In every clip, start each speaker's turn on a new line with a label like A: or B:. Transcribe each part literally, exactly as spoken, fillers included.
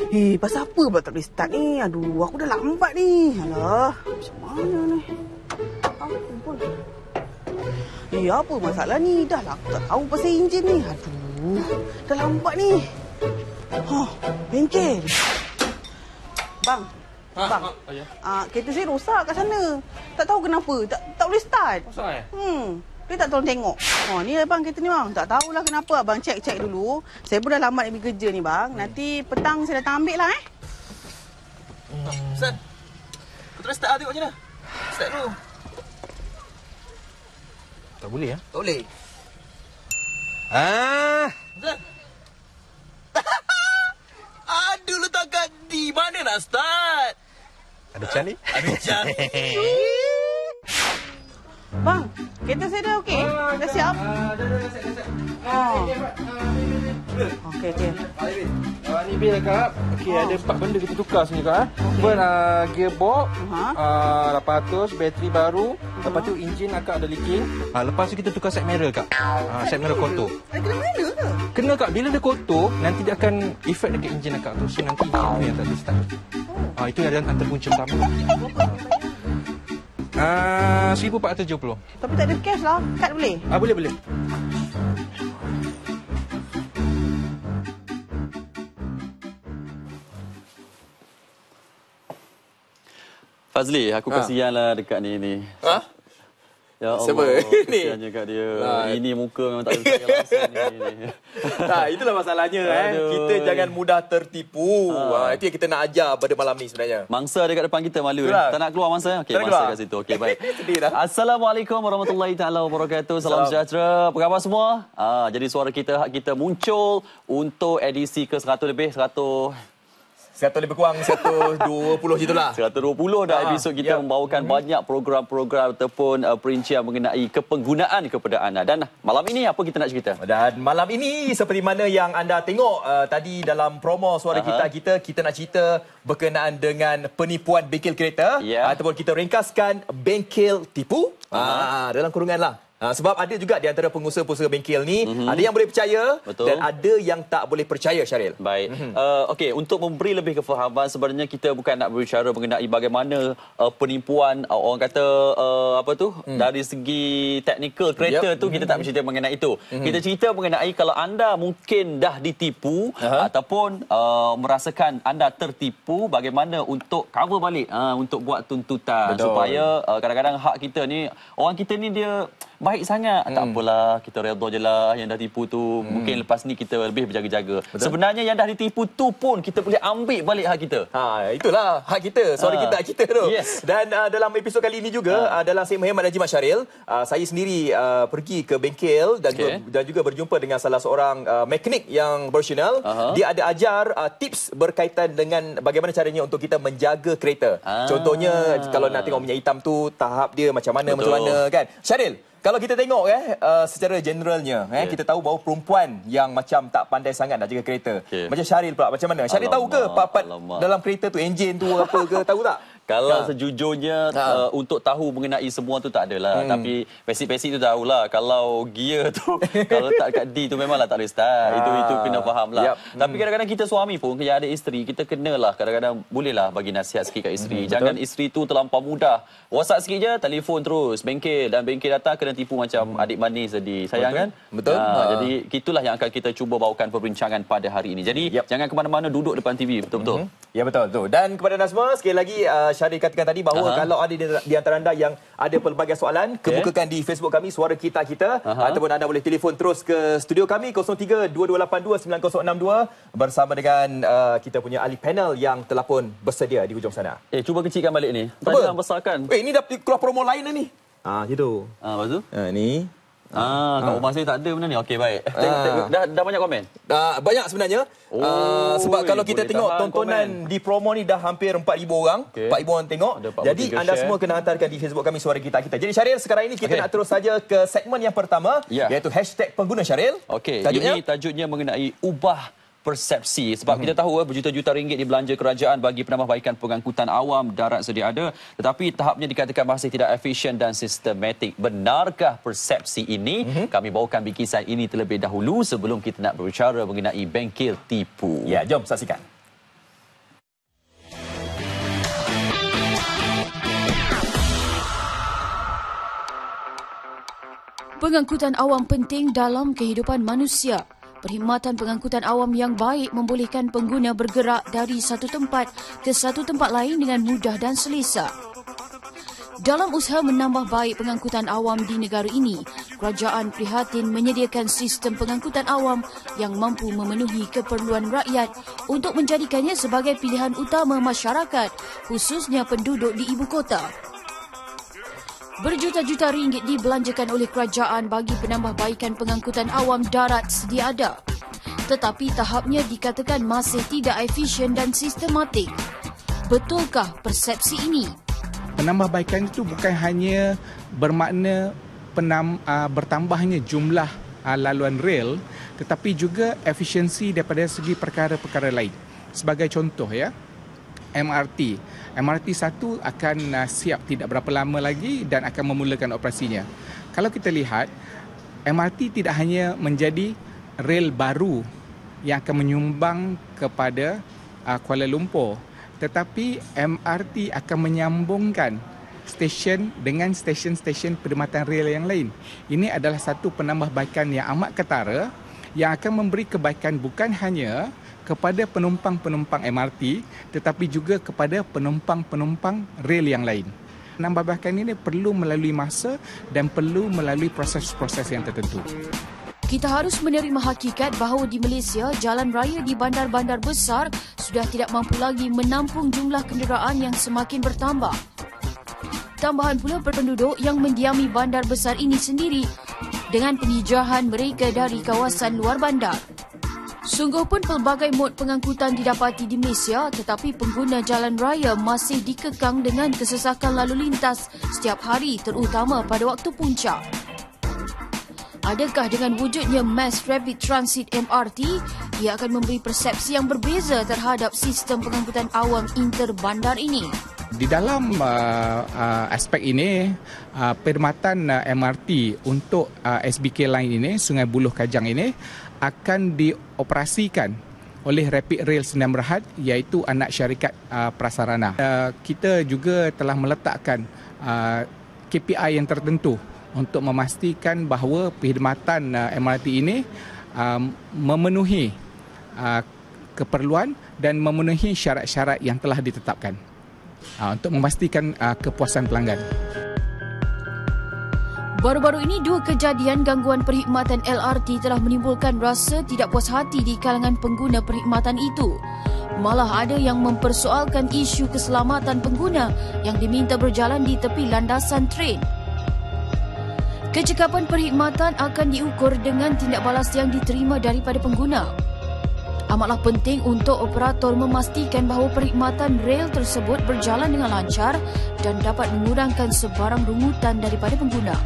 A: Eh, pasal apa pula tak boleh start ni? Aduh, aku dah lambat ni. Alah, macam mana ni? Apa pun. Eh, apa masalah ni? Dah lah aku tak tahu pasal enjin ni. Aduh, dah lambat ni. Hah, bengkel. Bang,
B: Ha,
A: bang.
B: ha, oh, ya.
A: Ah, kereta saya rosak kat sana. Tak tahu kenapa. Tak tak boleh start.
B: Rosak eh?
A: Hmm. Dia tak tolong tengok. Oh, ni abang kereta ni bang. Tak tahulah kenapa. Abang cek-cek dulu. Saya pun dah lambat nak pergi kerja ni bang. Nanti petang saya datang ambil lah eh.
B: Hmm. San, kau terus start lah tengok macam mana? Start dulu.
C: Tak boleh ya?
B: Tak boleh.
C: Ah,
B: San. Aduh, letak kat di mana nak start?
C: ada can ni?
B: Ada can.
A: Bang, kereta saya dah okey? Dah siap?
B: Ah, dah, dah, dah, siap, dah, siap.
A: Oh.
B: Bil.
A: Okey, okey.
B: Ah, Bil.
D: Uh, ni bil kak. Okey,
A: Oh.
D: ada empat benda kita tukar sini kak. Eh. First, uh, gearbox,
A: Aha.
D: uh, lapan ratus, bateri baru. Lepas tu enjin akak ada leaking.
C: Ha, lepas tu kita tukar set mirror kak. Ha, set mirror kotor.
A: Ada kena mana ke?
D: Kena kak, bila dia kotor, nanti dia akan efek dekat enjin akak tu. So nanti enjin tu yang tak boleh start. Ha, itu yang ada antara punca utama. Ah, seribu empat ratus tujuh puluh.
A: Tapi tak ada cash lah. Kad boleh?
D: Ah, boleh boleh.
E: Fazli, aku
B: Ha.
E: kasihan lah dekat ni ni.
B: Ha?
E: Ya Allah,
B: Siapa ni?
E: kasihannya kat dia.
B: Ha.
E: Ini muka memang tak boleh langsung ni. ni.
B: Nah, itulah masalahnya eh.
E: Aduh.
B: Kita jangan mudah tertipu.
E: Ha.
B: Ha. Itu yang kita nak ajar pada malam ni sebenarnya.
E: Mangsa dekat depan kita malu.
B: Itulah.
E: Tak nak keluar mangsa? Okey,
B: Tak nak
E: mangsa
B: keluar.
E: kat situ. Okey, baik.
B: Sedih dah.
E: Assalamualaikum warahmatullahi taala wabarakatuh. Salam
B: Salam.
E: sejahtera. Apa khabar semua? Ah, jadi suara kita hak kita muncul untuk edisi ke seratus lebih, seratus
B: Seratus lebih kurang seratus dua puluh gitulah.
E: seratus dua puluh dah
B: Ah,
E: episod kita
B: ya.
E: membawakan banyak program-program ataupun uh, perincian mengenai kepenggunaan kepada anda. Dan malam ini apa kita nak cerita?
B: Dan malam ini seperti mana yang anda tengok uh, tadi dalam promo suara
E: Aha.
B: kita kita kita nak cerita berkenaan dengan penipuan bengkel kereta
E: Ya.
B: ataupun kita ringkaskan bengkel tipu. Ah, dalam kurungan lah. Ha, sebab ada juga di antara pengusaha-pengusaha bengkel ni, mm-hmm. ada yang boleh percaya
E: Betul.
B: dan ada yang tak boleh percaya, Syaril.
E: Baik. Mm-hmm. Uh, Okey, untuk memberi lebih kefahaman, sebenarnya kita bukan nak berbicara mengenai bagaimana uh, penipuan, uh, orang kata uh, apa tu, mm. dari segi teknikal kereta
B: Yep.
E: tu, kita tak bercerita mengenai itu. Mm-hmm. Kita cerita mengenai kalau anda mungkin dah ditipu
B: Aha.
E: ataupun uh, merasakan anda tertipu, bagaimana untuk cover balik, uh, untuk buat tuntutan.
B: Betul.
E: Supaya uh, kadang-kadang hak kita ni, orang kita ni dia baik sangat. Hmm. Tak apalah, kita redha je lah yang dah tipu tu. Hmm. Mungkin lepas ni kita lebih berjaga-jaga. Sebenarnya yang dah ditipu tu pun kita boleh ambil balik hak kita.
B: Ha, itulah hak kita. Suara
E: Ha.
B: kita, hak kita tu.
E: Yes.
B: Dan uh, dalam episod kali ini juga,
E: Ha.
B: uh, dalam segmen Hemat dan Jimat Syaril, uh, saya sendiri uh, pergi ke bengkel dan,
E: Okey.
B: juga, dan juga berjumpa dengan salah seorang uh, mekanik yang profesional.
E: Aha.
B: Dia ada ajar uh, tips berkaitan dengan bagaimana caranya untuk kita menjaga kereta.
E: Ah.
B: Contohnya, kalau nak tengok minyak hitam tu, tahap dia macam mana,
E: Betul.
B: macam mana kan. Syaril, kalau kita tengok eh uh, secara generalnya eh
E: Okay.
B: kita tahu bahawa perempuan yang macam tak pandai sangat nak jaga kereta.
E: Okay.
B: Macam Syaril pula macam mana? Syaril tahu ke
E: Alamak,
B: part-part
E: alamak.
B: dalam kereta tu, enjin tu apa ke, tahu tak?
E: Kalau
B: Ha.
E: sejujurnya
B: Ha.
E: uh, untuk tahu mengenai semua tu tak adalah.
B: Hmm.
E: Tapi basic-basic tu tahulah. Kalau gear tu kalau tak kat D tu memanglah tak boleh start.
B: Ha.
E: Itu itu kena faham lah.
B: Yap.
E: Tapi kadang-kadang kita suami pun yang ada isteri, kita kenalah kadang-kadang bolehlah bagi nasihat sikit kat isteri.
B: Hmm,
E: Jangan
B: betul.
E: isteri tu terlampau mudah. WhatsApp sikit je, telefon terus bengkel, dan bengkel datang kena tipu macam adik manis tadi. Sayang
B: Betul.
E: kan?
B: Betul.
E: Ha,
B: Ha.
E: Jadi itulah yang akan kita cuba bawakan perbincangan pada hari ini. Jadi
B: Yap.
E: jangan ke mana-mana, duduk depan T V betul-betul.
B: Hmm. Ya betul tu. Dan kepada anda semua, sekali lagi uh, Syaril katakan tadi bahawa
E: Aha.
B: kalau ada di, di antara anda yang ada pelbagai soalan,
E: Okay.
B: kemukakan di Facebook kami Suara Kita Kita.
E: Aha.
B: Ataupun anda boleh telefon terus ke studio kami kosong tiga dua dua lapan dua sembilan kosong enam dua bersama dengan uh, kita punya ahli panel yang telah pun bersedia di hujung sana.
E: Eh, cuba kecilkan balik ni. Tak
B: Apa?
E: jangan besarkan.
B: Eh, ini dah keluar promo lain dah ni. Ah, gitu.
E: Ah, lepas tu?
B: Ha, ni.
E: Ah, kat rumah saya tak ada benda ni. Okey, baik. Tengok,
B: Ah.
E: tengok. Dah, dah banyak komen?
B: Uh, banyak sebenarnya.
E: Oh,
B: uh, sebab kalau kita
E: boleh
B: tengok
E: tahan
B: tontonan
E: komen.
B: di promo ni dah hampir empat ribu orang.
E: Okey.
B: empat ribu orang tengok.
E: Ada empat puluh
B: Jadi
E: tiga
B: anda
E: share.
B: semua kena hantarkan di Facebook kami Suara Kita Kita. Jadi Syaril, sekarang ini kita
E: Okey.
B: nak terus saja ke segmen yang pertama.
E: Ya.
B: Iaitu hashtag pengguna Syaril.
E: Okey,
B: Tajuknya?
E: ini tajuknya mengenai ubah persepsi. Sebab kita tahu eh, berjuta-juta ringgit dibelanja kerajaan bagi penambahbaikan pengangkutan awam darat sedia ada, tetapi tahapnya dikatakan masih tidak efisien dan sistematik. Benarkah persepsi ini? Kami bawakan bikisan ini terlebih dahulu sebelum kita nak berbicara mengenai bengkel tipu.
B: Ya, jom saksikan.
F: Pengangkutan awam penting dalam kehidupan manusia. Perkhidmatan pengangkutan awam yang baik membolehkan pengguna bergerak dari satu tempat ke satu tempat lain dengan mudah dan selesa. Dalam usaha menambah baik pengangkutan awam di negara ini, kerajaan prihatin menyediakan sistem pengangkutan awam yang mampu memenuhi keperluan rakyat untuk menjadikannya sebagai pilihan utama masyarakat, khususnya penduduk di ibu kota. Berjuta-juta ringgit dibelanjakan oleh kerajaan bagi penambahbaikan pengangkutan awam darat sedia ada. Tetapi tahapnya dikatakan masih tidak efisien dan sistematik. Betulkah persepsi ini?
G: Penambahbaikan itu bukan hanya bermakna penam, uh, bertambahnya jumlah uh, laluan rel, tetapi juga efisiensi daripada segi perkara-perkara lain. Sebagai contoh ya, M R T. M R T satu akan uh, siap tidak berapa lama lagi dan akan memulakan operasinya. Kalau kita lihat, M R T tidak hanya menjadi rel baru yang akan menyumbang kepada uh, Kuala Lumpur, tetapi M R T akan menyambungkan stesen dengan stesen-stesen perkhidmatan rel yang lain. Ini adalah satu penambahbaikan yang amat ketara yang akan memberi kebaikan bukan hanya kepada penumpang-penumpang M R T tetapi juga kepada penumpang-penumpang rel yang lain. Penambahbaikan ini perlu melalui masa dan perlu melalui proses-proses yang tertentu.
F: Kita harus menerima hakikat bahawa di Malaysia, jalan raya di bandar-bandar besar sudah tidak mampu lagi menampung jumlah kenderaan yang semakin bertambah. Tambahan pula penduduk yang mendiami bandar besar ini sendiri dengan penghijrahan mereka dari kawasan luar bandar. Sungguh pun pelbagai mod pengangkutan didapati di Malaysia, tetapi pengguna jalan raya masih dikekang dengan kesesakan lalu lintas setiap hari, terutama pada waktu puncak. Adakah dengan wujudnya Mass Rapid Transit M R T, ia akan memberi persepsi yang berbeza terhadap sistem pengangkutan awam interbandar ini?
G: Di dalam uh, uh, aspek ini, uh, perkhidmatan uh, M R T untuk uh, S B K Line ini, Sungai Buloh Kajang ini, akan dioperasikan oleh Rapid Rail Sdn Bhd iaitu anak syarikat uh, prasarana. Uh, kita juga telah meletakkan uh, K P I yang tertentu untuk memastikan bahawa perkhidmatan uh, M R T ini um, memenuhi uh, keperluan dan memenuhi syarat-syarat yang telah ditetapkan uh, untuk memastikan uh, kepuasan pelanggan.
F: Baru-baru ini, dua kejadian gangguan perkhidmatan L R T telah menimbulkan rasa tidak puas hati di kalangan pengguna perkhidmatan itu. Malah ada yang mempersoalkan isu keselamatan pengguna yang diminta berjalan di tepi landasan tren. Kecekapan perkhidmatan akan diukur dengan tindak balas yang diterima daripada pengguna. Amatlah penting untuk operator memastikan bahawa perkhidmatan rel tersebut berjalan dengan lancar dan dapat mengurangkan sebarang rungutan daripada pengguna.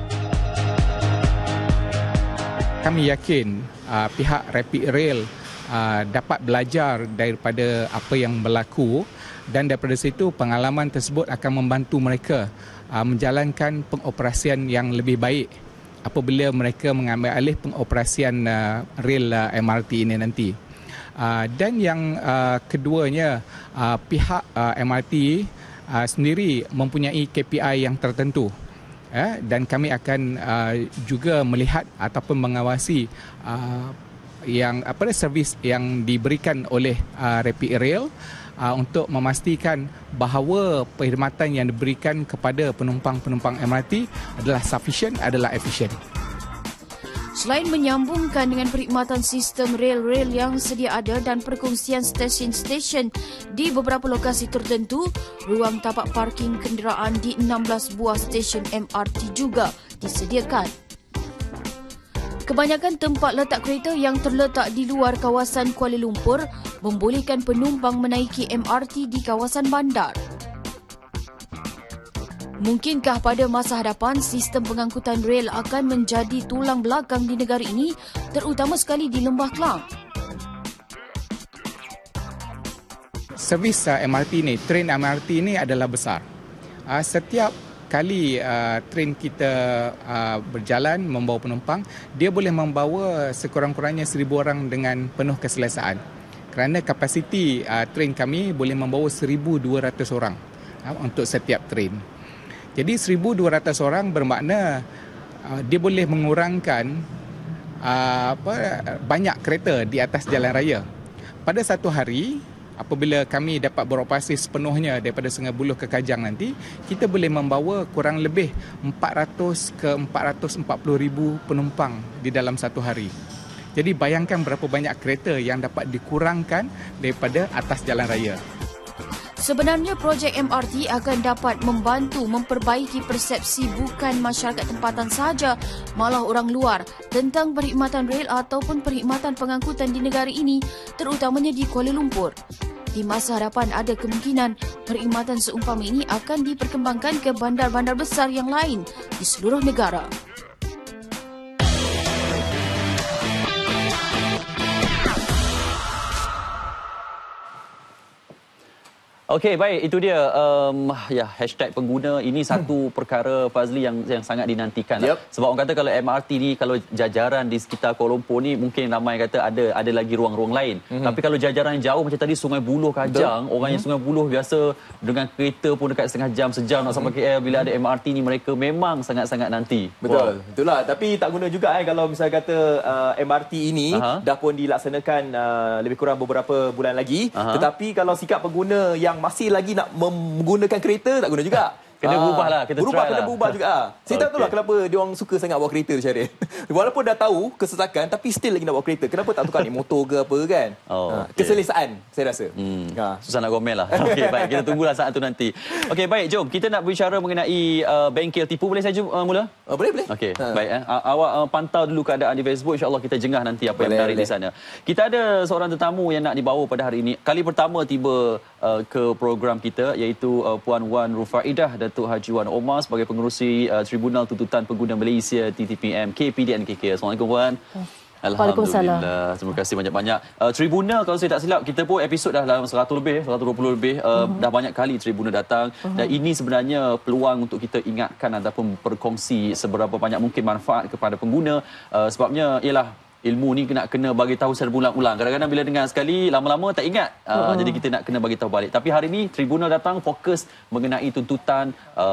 G: Kami yakin uh, pihak Rapid Rail uh, dapat belajar daripada apa yang berlaku dan daripada situ pengalaman tersebut akan membantu mereka uh, menjalankan pengoperasian yang lebih baik apabila mereka mengambil alih pengoperasian uh, rel uh, M R T ini nanti. Uh, dan yang uh, keduanya, uh, pihak uh, M R T uh, sendiri mempunyai K P I yang tertentu. Eh, dan kami akan uh, juga melihat ataupun mengawasi uh, yang apa servis yang diberikan oleh uh, Rapid Rail uh, untuk memastikan bahawa perkhidmatan yang diberikan kepada penumpang-penumpang M R T adalah sufficient, adalah efisien.
F: Selain menyambungkan dengan perkhidmatan sistem rel-rel yang sedia ada dan perkongsian stesen-stesen di beberapa lokasi tertentu, ruang tapak parking kenderaan di enam belas buah stesen M R T juga disediakan. Kebanyakan tempat letak kereta yang terletak di luar kawasan Kuala Lumpur membolehkan penumpang menaiki M R T di kawasan bandar. Mungkinkah pada masa hadapan sistem pengangkutan rel akan menjadi tulang belakang di negara ini, terutama sekali di Lembah Kelang?
G: Servis uh, M R T ini, tren M R T ini adalah besar. Uh, setiap kali uh, tren kita uh, berjalan membawa penumpang, dia boleh membawa sekurang-kurangnya seribu orang dengan penuh keselesaan. Kerana kapasiti uh, tren kami boleh membawa seribu dua ratus orang uh, untuk setiap tren. Jadi seribu dua ratus orang bermakna uh, dia boleh mengurangkan uh, apa banyak kereta di atas jalan raya. Pada satu hari, apabila kami dapat beroperasi sepenuhnya daripada Sungai Buloh ke Kajang nanti, kita boleh membawa kurang lebih empat ratus ke empat ratus empat puluh ribu penumpang di dalam satu hari. Jadi bayangkan berapa banyak kereta yang dapat dikurangkan daripada atas jalan raya.
F: Sebenarnya projek M R T akan dapat membantu memperbaiki persepsi bukan masyarakat tempatan sahaja, malah orang luar tentang perkhidmatan rel ataupun perkhidmatan pengangkutan di negara ini, terutamanya di Kuala Lumpur. Di masa hadapan ada kemungkinan perkhidmatan seumpama ini akan diperkembangkan ke bandar-bandar besar yang lain di seluruh negara.
E: Okey, baik, itu dia um, ya hashtag pengguna ini satu perkara Fazli yang yang sangat dinantikan.
B: Yep.
E: Sebab orang kata kalau M R T ni, kalau jajaran di sekitar Kuala Lumpur ni mungkin ramai kata ada ada lagi ruang-ruang lain. Mm-hmm. Tapi kalau jajaran yang jauh macam tadi Sungai Buloh Kajang, Betul. orang yang Sungai Buloh biasa dengan kereta pun dekat setengah jam sejam nak sampai K L, bila ada M R T ni mereka memang sangat-sangat nanti.
B: Betul. Wow. Itulah, tapi tak guna juga eh kalau misalnya kata uh, M R T ini Aha. dah pun dilaksanakan uh, lebih kurang beberapa bulan lagi, Aha. tetapi kalau sikap pengguna yang masih lagi nak menggunakan kereta tak guna juga.
E: Kena berubah lah, kita
B: berubah,
E: try
B: kena
E: lah.
B: berubah juga. Saya okay. tak tahu lah kenapa dia orang suka sangat bawa kereta tu, Syaril. Walaupun dah tahu kesesakan, tapi still lagi nak bawa kereta. Kenapa tak tukar naik motor ke apa kan?
E: Oh,
B: ha,
E: okay.
B: Keselesaan, saya rasa.
E: Hmm. Ha. Susah nak gomel lah. Okey, baik. Kita tunggulah saat tu nanti. Okey, baik. Jom. Kita nak berbicara mengenai uh, bengkel tipu. Boleh saya uh, mula?
B: Uh, boleh, boleh.
E: Okey,
B: ha.
E: baik. Eh. Awak uh, pantau dulu keadaan di Facebook. InsyaAllah kita jengah nanti apa boleh, yang menarik boleh. di sana. Kita ada seorang tetamu yang nak dibawa pada hari ini. Kali pertama tiba uh, ke program kita, iaitu uh, Puan Wan Rufaidah, Datuk Haji Wan Omar, sebagai pengerusi uh, Tribunal Tuntutan Pengguna Malaysia T T P M K P D N K K. Assalamualaikum Puan. Alhamdulillah. Terima kasih banyak-banyak. Uh, Tribunal, kalau saya tak silap, kita pun episod dah dalam seratus lebih, seratus dua puluh lebih. Uh, uh-huh. Dah banyak kali Tribunal datang. Uh-huh. Dan ini sebenarnya peluang untuk kita ingatkan ataupun berkongsi seberapa banyak mungkin manfaat kepada pengguna. Uh, sebabnya ialah ilmu ni kena kena bagi tahu secara berulang-ulang. Kadang-kadang bila dengar sekali, lama-lama tak ingat. Uh, uh. Jadi kita nak kena bagi tahu balik. Tapi hari ini Tribunal datang fokus mengenai tuntutan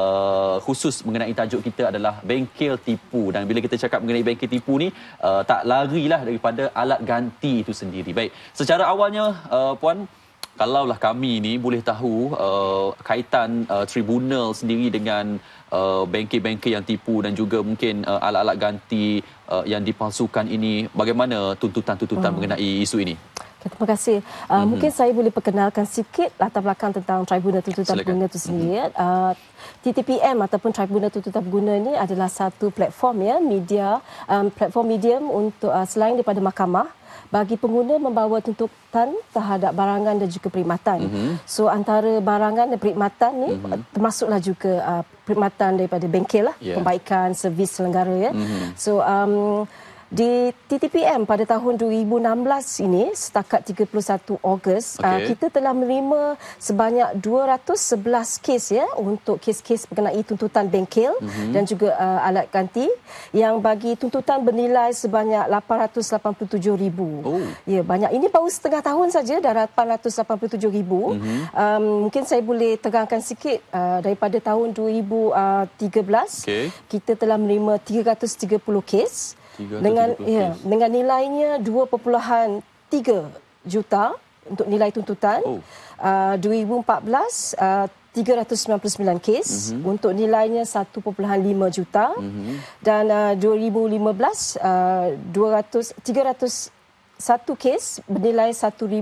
E: uh, khusus mengenai tajuk kita adalah bengkel tipu. Dan bila kita cakap mengenai bengkel tipu ni, uh, tak larilah daripada alat ganti itu sendiri. Baik, secara awalnya uh, Puan, kalaulah kami ni boleh tahu uh, kaitan uh, Tribunal sendiri dengan uh, bengkel-bengkel yang tipu dan juga mungkin uh, alat-alat ganti uh, yang dipalsukan ini, bagaimana tuntutan-tuntutan hmm. mengenai isu ini?
H: Okay, terima kasih. Uh, mm-hmm. Mungkin saya boleh perkenalkan sikit latar belakang tentang Tribunal Tuntutan Pengguna itu sendiri. Mm-hmm. Uh, T T P M ataupun Tribunal Tuntutan Pengguna ini adalah satu platform ya, media, um, platform medium untuk uh, selain daripada mahkamah, bagi pengguna membawa tuntutan terhadap barangan dan juga perkhidmatan. Mm-hmm. So antara barangan dan perkhidmatan ni mm-hmm. termasuklah juga uh, perkhidmatan daripada bengkel lah, yeah. pembaikan, servis selenggara ya. Mm-hmm. So um, di T T P M pada tahun dua ribu enam belas ini, setakat tiga puluh satu Ogos, okay. uh, kita telah menerima sebanyak dua ratus sebelas kes ya untuk kes-kes mengenai tuntutan bengkel mm-hmm. dan juga uh, alat ganti yang bagi tuntutan bernilai sebanyak lapan ratus lapan puluh tujuh ribu. Oh. Ya, banyak. Ini baru setengah tahun saja dah lapan ratus lapan puluh tujuh ribu. Mm-hmm. Um, mungkin saya boleh tegangkan sikit uh, daripada tahun dua ribu tiga belas okay. kita telah menerima tiga ratus tiga puluh kes. Dengan ya, dengan nilainya dua perpuluhan tiga juta untuk nilai tuntutan. Oh. Uh, dua ribu empat belas uh, tiga ratus sembilan puluh sembilan kes mm-hmm. untuk nilainya satu perpuluhan lima juta. Mm-hmm. Dan uh, dua ribu lima belas uh, tiga ratus satu kes bernilai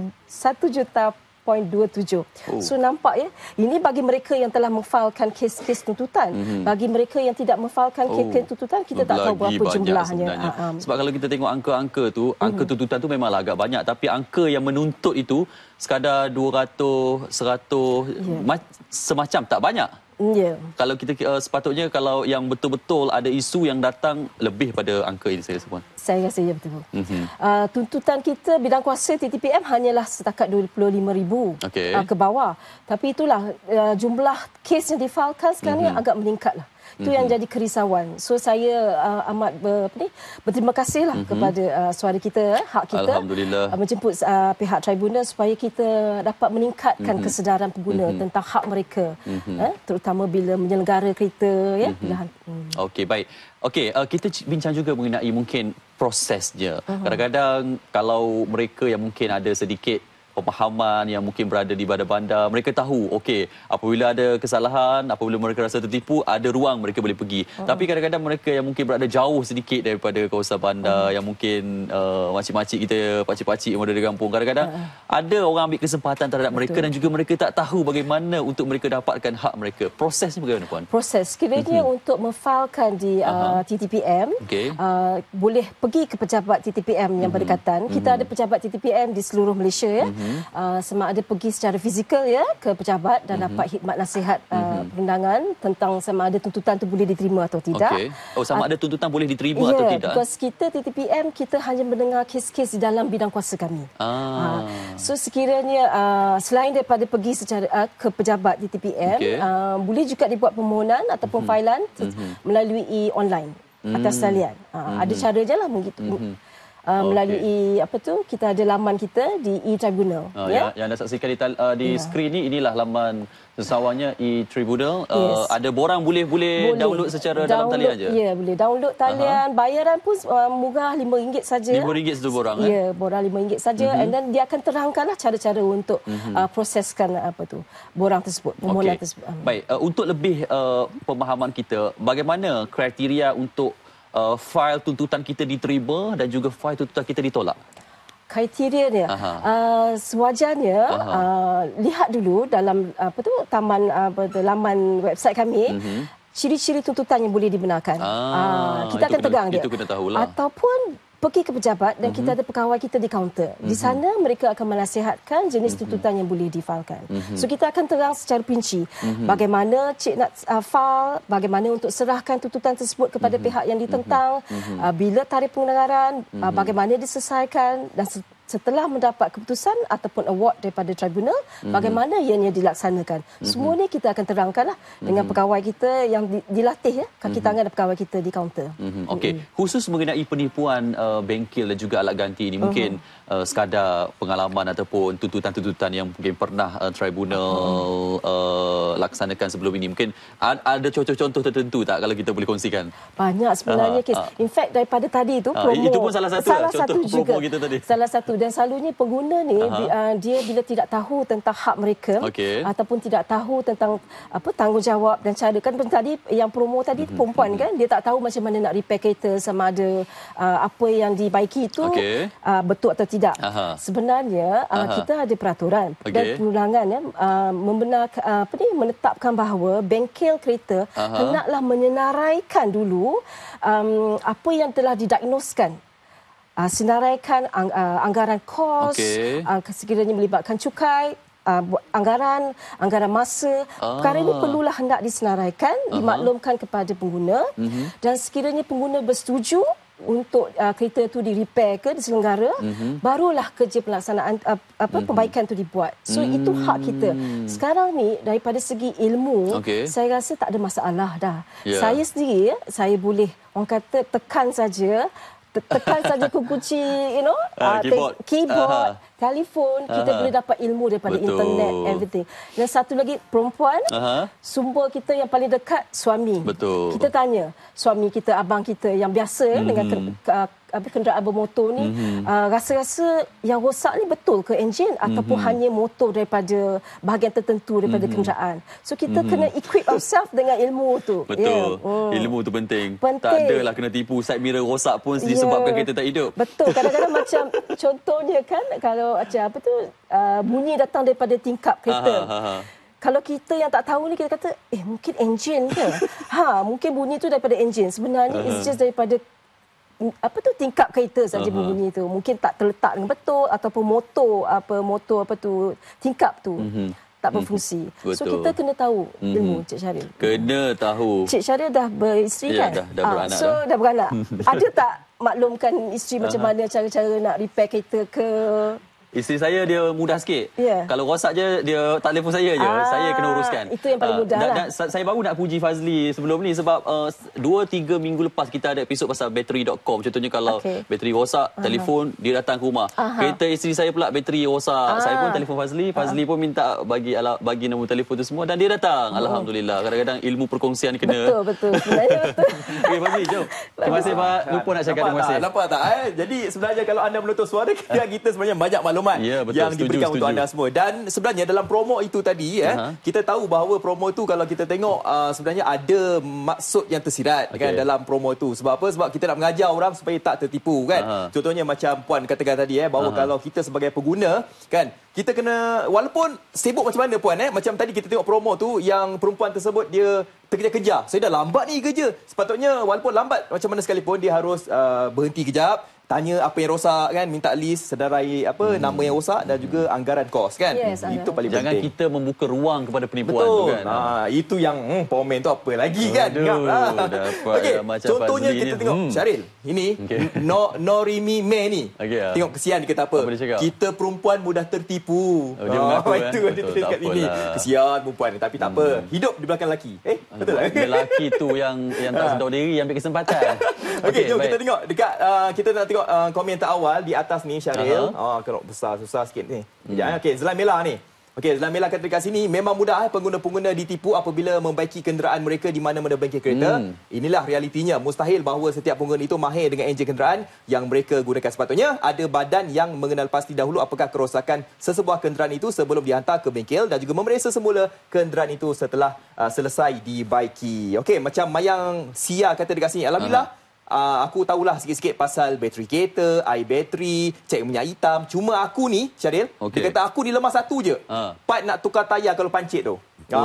H: satu juta poin dua tujuh. Oh. So nampak ya, ini bagi mereka yang telah memfailkan kes-kes tuntutan. Mm-hmm. Bagi mereka yang tidak memfailkan oh. kes-kes tuntutan, kita tak tahu berapa jumlahnya. Uh, um.
E: Sebab kalau kita tengok angka-angka tu, angka mm-hmm. tuntutan tu memanglah agak banyak, tapi angka yang menuntut itu sekadar dua ratus, seratus yeah. semacam tak banyak.
H: Ya. Yeah.
E: Kalau kita uh, sepatutnya kalau yang betul-betul ada isu yang datang lebih pada angka ini, saya rasa Puan.
H: Saya rasa ya betul. Mm-hmm. Uh, tuntutan kita bidang kuasa T T P M hanyalah setakat dua puluh lima ribu okay. uh, ke bawah. Tapi itulah uh, jumlah kes yang difailkan sekarang mm-hmm. ni agak meningkatlah. Itu mm-hmm. yang jadi kerisauan. So saya uh, amat ber, apa ni, berterima kasihlah mm-hmm. kepada uh, suara kita, hak kita,
E: Alhamdulillah.
H: Uh, menjemput uh, pihak tribunal supaya kita dapat meningkatkan mm-hmm. kesedaran pengguna mm-hmm. tentang hak mereka, mm-hmm. eh, terutama bila menyelenggara kereta. Ya, mm-hmm. bila, mm.
E: Okey, baik. Okey, uh, kita bincang juga mengenai mungkin prosesnya. Uh-huh. Kadang-kadang kalau mereka yang mungkin ada sedikit pemahaman yang mungkin berada di bandar-bandar, mereka tahu okey apabila ada kesalahan, apabila mereka rasa tertipu, ada ruang mereka boleh pergi. Uh-huh. Tapi kadang-kadang mereka yang mungkin berada jauh sedikit daripada kawasan bandar, uh-huh. yang mungkin uh, makcik-makcik kita, pakcik-pakcik yang berada di kampung, kadang-kadang uh-huh. ada orang ambil kesempatan terhadap Betul. mereka dan juga mereka tak tahu bagaimana untuk mereka dapatkan hak mereka. Prosesnya bagaimana, Puan?
H: Proses kiranya uh-huh. untuk memfailkan di uh, uh-huh. T T P M, okay. uh, boleh pergi ke pejabat T T P M yang uh-huh. berdekatan. Kita uh-huh. ada pejabat T T P M di seluruh Malaysia, ya. Uh-huh. Uh, sama ada pergi secara fizikal, ya, ke pejabat dan mm-hmm. dapat khidmat nasihat uh, mm-hmm. perundangan tentang sama ada tuntutan itu boleh diterima atau tidak. Okay. Oh, sama ada tuntutan uh, boleh diterima yeah, atau tidak? Ya, kita T T P M kita hanya mendengar kes-kes di dalam bidang kuasa kami. Ah. Uh, so sekiranya uh, selain daripada pergi secara uh, ke pejabat T T P M, okay. uh, boleh juga dibuat permohonan ataupun mm-hmm. failan mm-hmm. melalui online mm-hmm. atas talian. Uh, mm-hmm. Ada cara je lah begitu. Mm-hmm. Uh, melalui okay. apa tu, kita ada laman kita di e-tribunal.
E: Uh, ya? Yang anda saksikan di, uh, di yeah. skrin ni, inilah laman sesawannya e-tribunal. Uh, yes. Ada borang boleh boleh, boleh download secara download, dalam talian aja. Ya, boleh download talian. Uh-huh. Bayaran pun uh, murah lima ringgit saja. lima ringgit satu borang. Ya, eh? borang lima ringgit saja. Uh-huh. And then dia akan terangkanlah cara-cara untuk uh-huh. uh, proseskan apa tu borang tersebut, permohonan okay. tersebut. Baik, uh, untuk lebih uh, pemahaman kita, bagaimana kriteria untuk Uh, fail tuntutan kita diterima dan juga fail tuntutan kita ditolak?
H: Kriterianya, uh, sewajarnya uh, lihat dulu dalam apa tu taman apa tu, laman website kami. Uh-huh. Ciri-ciri tuntutan yang boleh dibenarkan. Ah, uh, kita akan
E: kena,
H: tegang dia.
E: Itu kena tahulah.
H: Ataupun pergi ke pejabat dan uh-huh. kita ada pegawai kita di kaunter. Di sana uh-huh. mereka akan menasihatkan jenis uh-huh. tuntutan yang boleh difailkan. Uh-huh. So kita akan terang secara rinci uh-huh. bagaimana cik nak uh, file, bagaimana untuk serahkan tuntutan tersebut kepada uh-huh. pihak yang ditentang, uh-huh. uh, bila tarikh pendengaran, uh-huh. uh, bagaimana diselesaikan dan setelah mendapat keputusan ataupun award daripada tribunal, mm-hmm. bagaimana ianya dilaksanakan. Mm-hmm. Semua ni kita akan terangkanlah mm-hmm. dengan pegawai kita yang dilatih, ya, kaki mm-hmm. tangan pegawai kita di kaunter.
E: Mm-hmm. Okey, mm-hmm. khusus mengenai penipuan uh, bengkel dan juga alat ganti ini, uh-huh. mungkin uh, sekadar pengalaman ataupun tuntutan-tuntutan yang mungkin pernah uh, tribunal uh-huh. uh, laksanakan sebelum ini, mungkin ada contoh-contoh tertentu tak kalau kita boleh kongsikan?
H: Banyak sebenarnya, uh-huh. kes. In fact, daripada tadi tu promo,
E: uh, itu pun salah satu
H: salah
E: contoh
H: satu
E: promo
H: juga.
E: kita tadi.
H: Salah satu. Dan selalunya pengguna ni uh, dia bila tidak tahu tentang hak mereka, okay. ataupun tidak tahu tentang apa tanggungjawab dan cara, kan tadi yang promo tadi mm-hmm. perempuan kan, dia tak tahu macam mana nak repair kereta, sama ada uh, apa yang dibaiki itu okay. uh, betul atau tidak. Aha. Sebenarnya uh, kita ada peraturan okay. dan perundangan, ya, uh, membenarkan uh, apa ni menetapkan bahawa bengkel kereta Aha. hendaklah menyenaraikan dulu um, apa yang telah didiagnoskan. Uh, senaraikan ang, uh, anggaran kos, okay. uh, sekiranya melibatkan cukai, uh, anggaran, anggaran masa. Ah. Perkara ini perlulah hendak disenaraikan, uh-huh. dimaklumkan kepada pengguna, uh-huh. dan sekiranya pengguna bersetuju untuk uh, kereta itu di-repair ke, diselenggara, uh-huh. barulah kerja pelaksanaan uh, apa uh-huh. perbaikan itu dibuat. So uh-huh. itu hak kita. Sekarang ni daripada segi ilmu, okay. saya rasa tak ada masalah dah. Yeah. Saya sendiri, ya, saya boleh orang kata tekan saja, tekan saja kunci, you know, uh, keyboard, keyboard telefon, kita Aha. boleh dapat ilmu daripada Betul. internet, everything. Dan satu lagi, perempuan, Aha. sumber kita yang paling dekat, suami.
E: Betul.
H: Kita tanya, suami kita, abang kita yang biasa mm-hmm. dengan ke, ke, apa, kenderaan bermotor ni, mm-hmm. uh, rasa-rasa yang rosak ni betul ke enjin mm-hmm. ataupun hanya motor daripada bahagian tertentu daripada mm-hmm. kenderaan. So kita mm-hmm. kena equip ourselves dengan ilmu tu.
E: Betul. Yeah. Mm. Ilmu tu penting. penting. Tak adalah kena tipu side mirror rosak pun disebabkan yeah. kereta tak hidup.
H: Betul. Kadang-kadang macam contohnya kan, kalau macam apa tu, uh, bunyi datang daripada tingkap kereta. Aha, aha. Kalau kita yang tak tahu ni, kita kata, eh mungkin enjin ke? ha, mungkin bunyi tu daripada enjin. Sebenarnya uh-huh. it's just daripada apa tu tingkap kereta saja uh-huh. bunyi tu. Mungkin tak terletak dengan betul, ataupun motor apa motor apa tu tingkap tu. Uh-huh. tak berfungsi. Mm-hmm. So kita kena tahu ilmu, mm-hmm. Cik Syaril.
E: Kena tahu.
H: Cik Syaril dah beristeri
E: ya,
H: kan?
E: Dah, dah beranak.
H: Ah, so dah, dah beranak. Ada tak maklumkan isteri macam mana cara-cara nak repair kereta ke?
E: Isteri saya dia mudah sikit.
H: Yeah.
E: Kalau rosak je dia telefon saya je.
H: Ah,
E: saya kena uruskan.
H: itu yang paling mudah
E: dan,
H: lah.
E: dan saya baru nak puji Fazli sebelum ni sebab uh, dua tiga minggu lepas kita ada episod pasal bateri dot com. Contohnya kalau
H: okay.
E: bateri rosak, uh-huh. telefon dia datang ke rumah. Uh-huh. Kereta isteri saya pula bateri rosak. Uh-huh. Saya pun telefon Fazli, Fazli uh-huh. pun minta bagi ala, bagi nombor telefon tu semua dan dia datang. Uh-huh. Alhamdulillah. Kadang-kadang ilmu perkongsian kena.
H: Betul, betul. Sebenarnya betul.
E: Okey Fazli, jom. Terima kasih Pak. Lupa nak cakap terima kasih.
B: Nampak tak? Eh? Jadi sebenarnya kalau anda menonton suara kita, kita sebenarnya banyak maklumat
E: yeah, betul,
B: yang
E: setuju,
B: diberikan
E: setuju.
B: untuk anda semua. Dan sebenarnya dalam promo itu tadi, eh, uh-huh. kita tahu bahawa promo itu kalau kita tengok uh, sebenarnya ada maksud yang tersirat okay. kan dalam promo itu. Sebab apa? Sebab kita nak mengajar orang supaya tak tertipu kan. Uh-huh. Contohnya macam Puan katakan tadi eh bahawa uh-huh. kalau kita sebagai pengguna kan kita kena walaupun sibuk macam mana Puan eh macam tadi kita tengok promo tu yang perempuan tersebut dia terkejar-kejar. Saya dah lambat ni kerja. Sepatutnya walaupun lambat macam mana sekalipun dia harus uh, berhenti kejap, tanya apa yang rosak kan, minta list sedarai apa hmm. nama yang rosak dan juga anggaran kos kan.
H: Yes,
B: itu paling
E: jangan
B: penting.
E: Kita membuka ruang kepada penipuan
B: betul.
E: tu kan.
B: Ha, itu yang hmm, pomen tu apa lagi kan.
E: Ingatlah.
B: Okey, contohnya kita ni. tengok hmm. Syaril, ini okay. no Norimi Me ni. Okay, ya. Tengok kesian dia kata apa? apa kita perempuan mudah tertipu.
E: Oh, dia mengaku,
B: oh,
E: eh?
B: itu ada tulis kat sini. Kesian perempuan ni tapi tak apa. Hmm. Hidup di belakang lelaki. Eh, betul tak?
E: Lelaki tu yang yang tak sedar diri ambil kesempatan.
B: Okey, okay, jom baik. kita tengok dekat uh, kita nak tengok uh, komentar awal di atas ni Syaril. Uh-huh. Oh, kalau besar susah sikit ni. Kejap hmm. okey, Zelan Mela ni. Okey, Zelan Mela kata dekat sini memang mudah eh pengguna-pengguna ditipu apabila membaiki kenderaan mereka di mana-mana bengkel kereta. Hmm. Inilah realitinya. Mustahil bahawa setiap pengguna itu mahir dengan enjin kenderaan yang mereka gunakan. Sepatutnya ada badan yang mengenal pasti dahulu apakah kerosakan sesebuah kenderaan itu sebelum dihantar ke bengkel dan juga memeriksa semula kenderaan itu setelah uh, selesai dibaiki. Okey, macam Mayang Sia kata dekat sini. Alhamdulillah. Uh-huh. Uh, aku tahulah sikit-sikit pasal bateri kereta, air bateri, cek minyak hitam. Cuma aku ni, Syaril, okay. dia kata aku dilemah satu je. Uh. Part nak tukar tayar kalau pancit tu.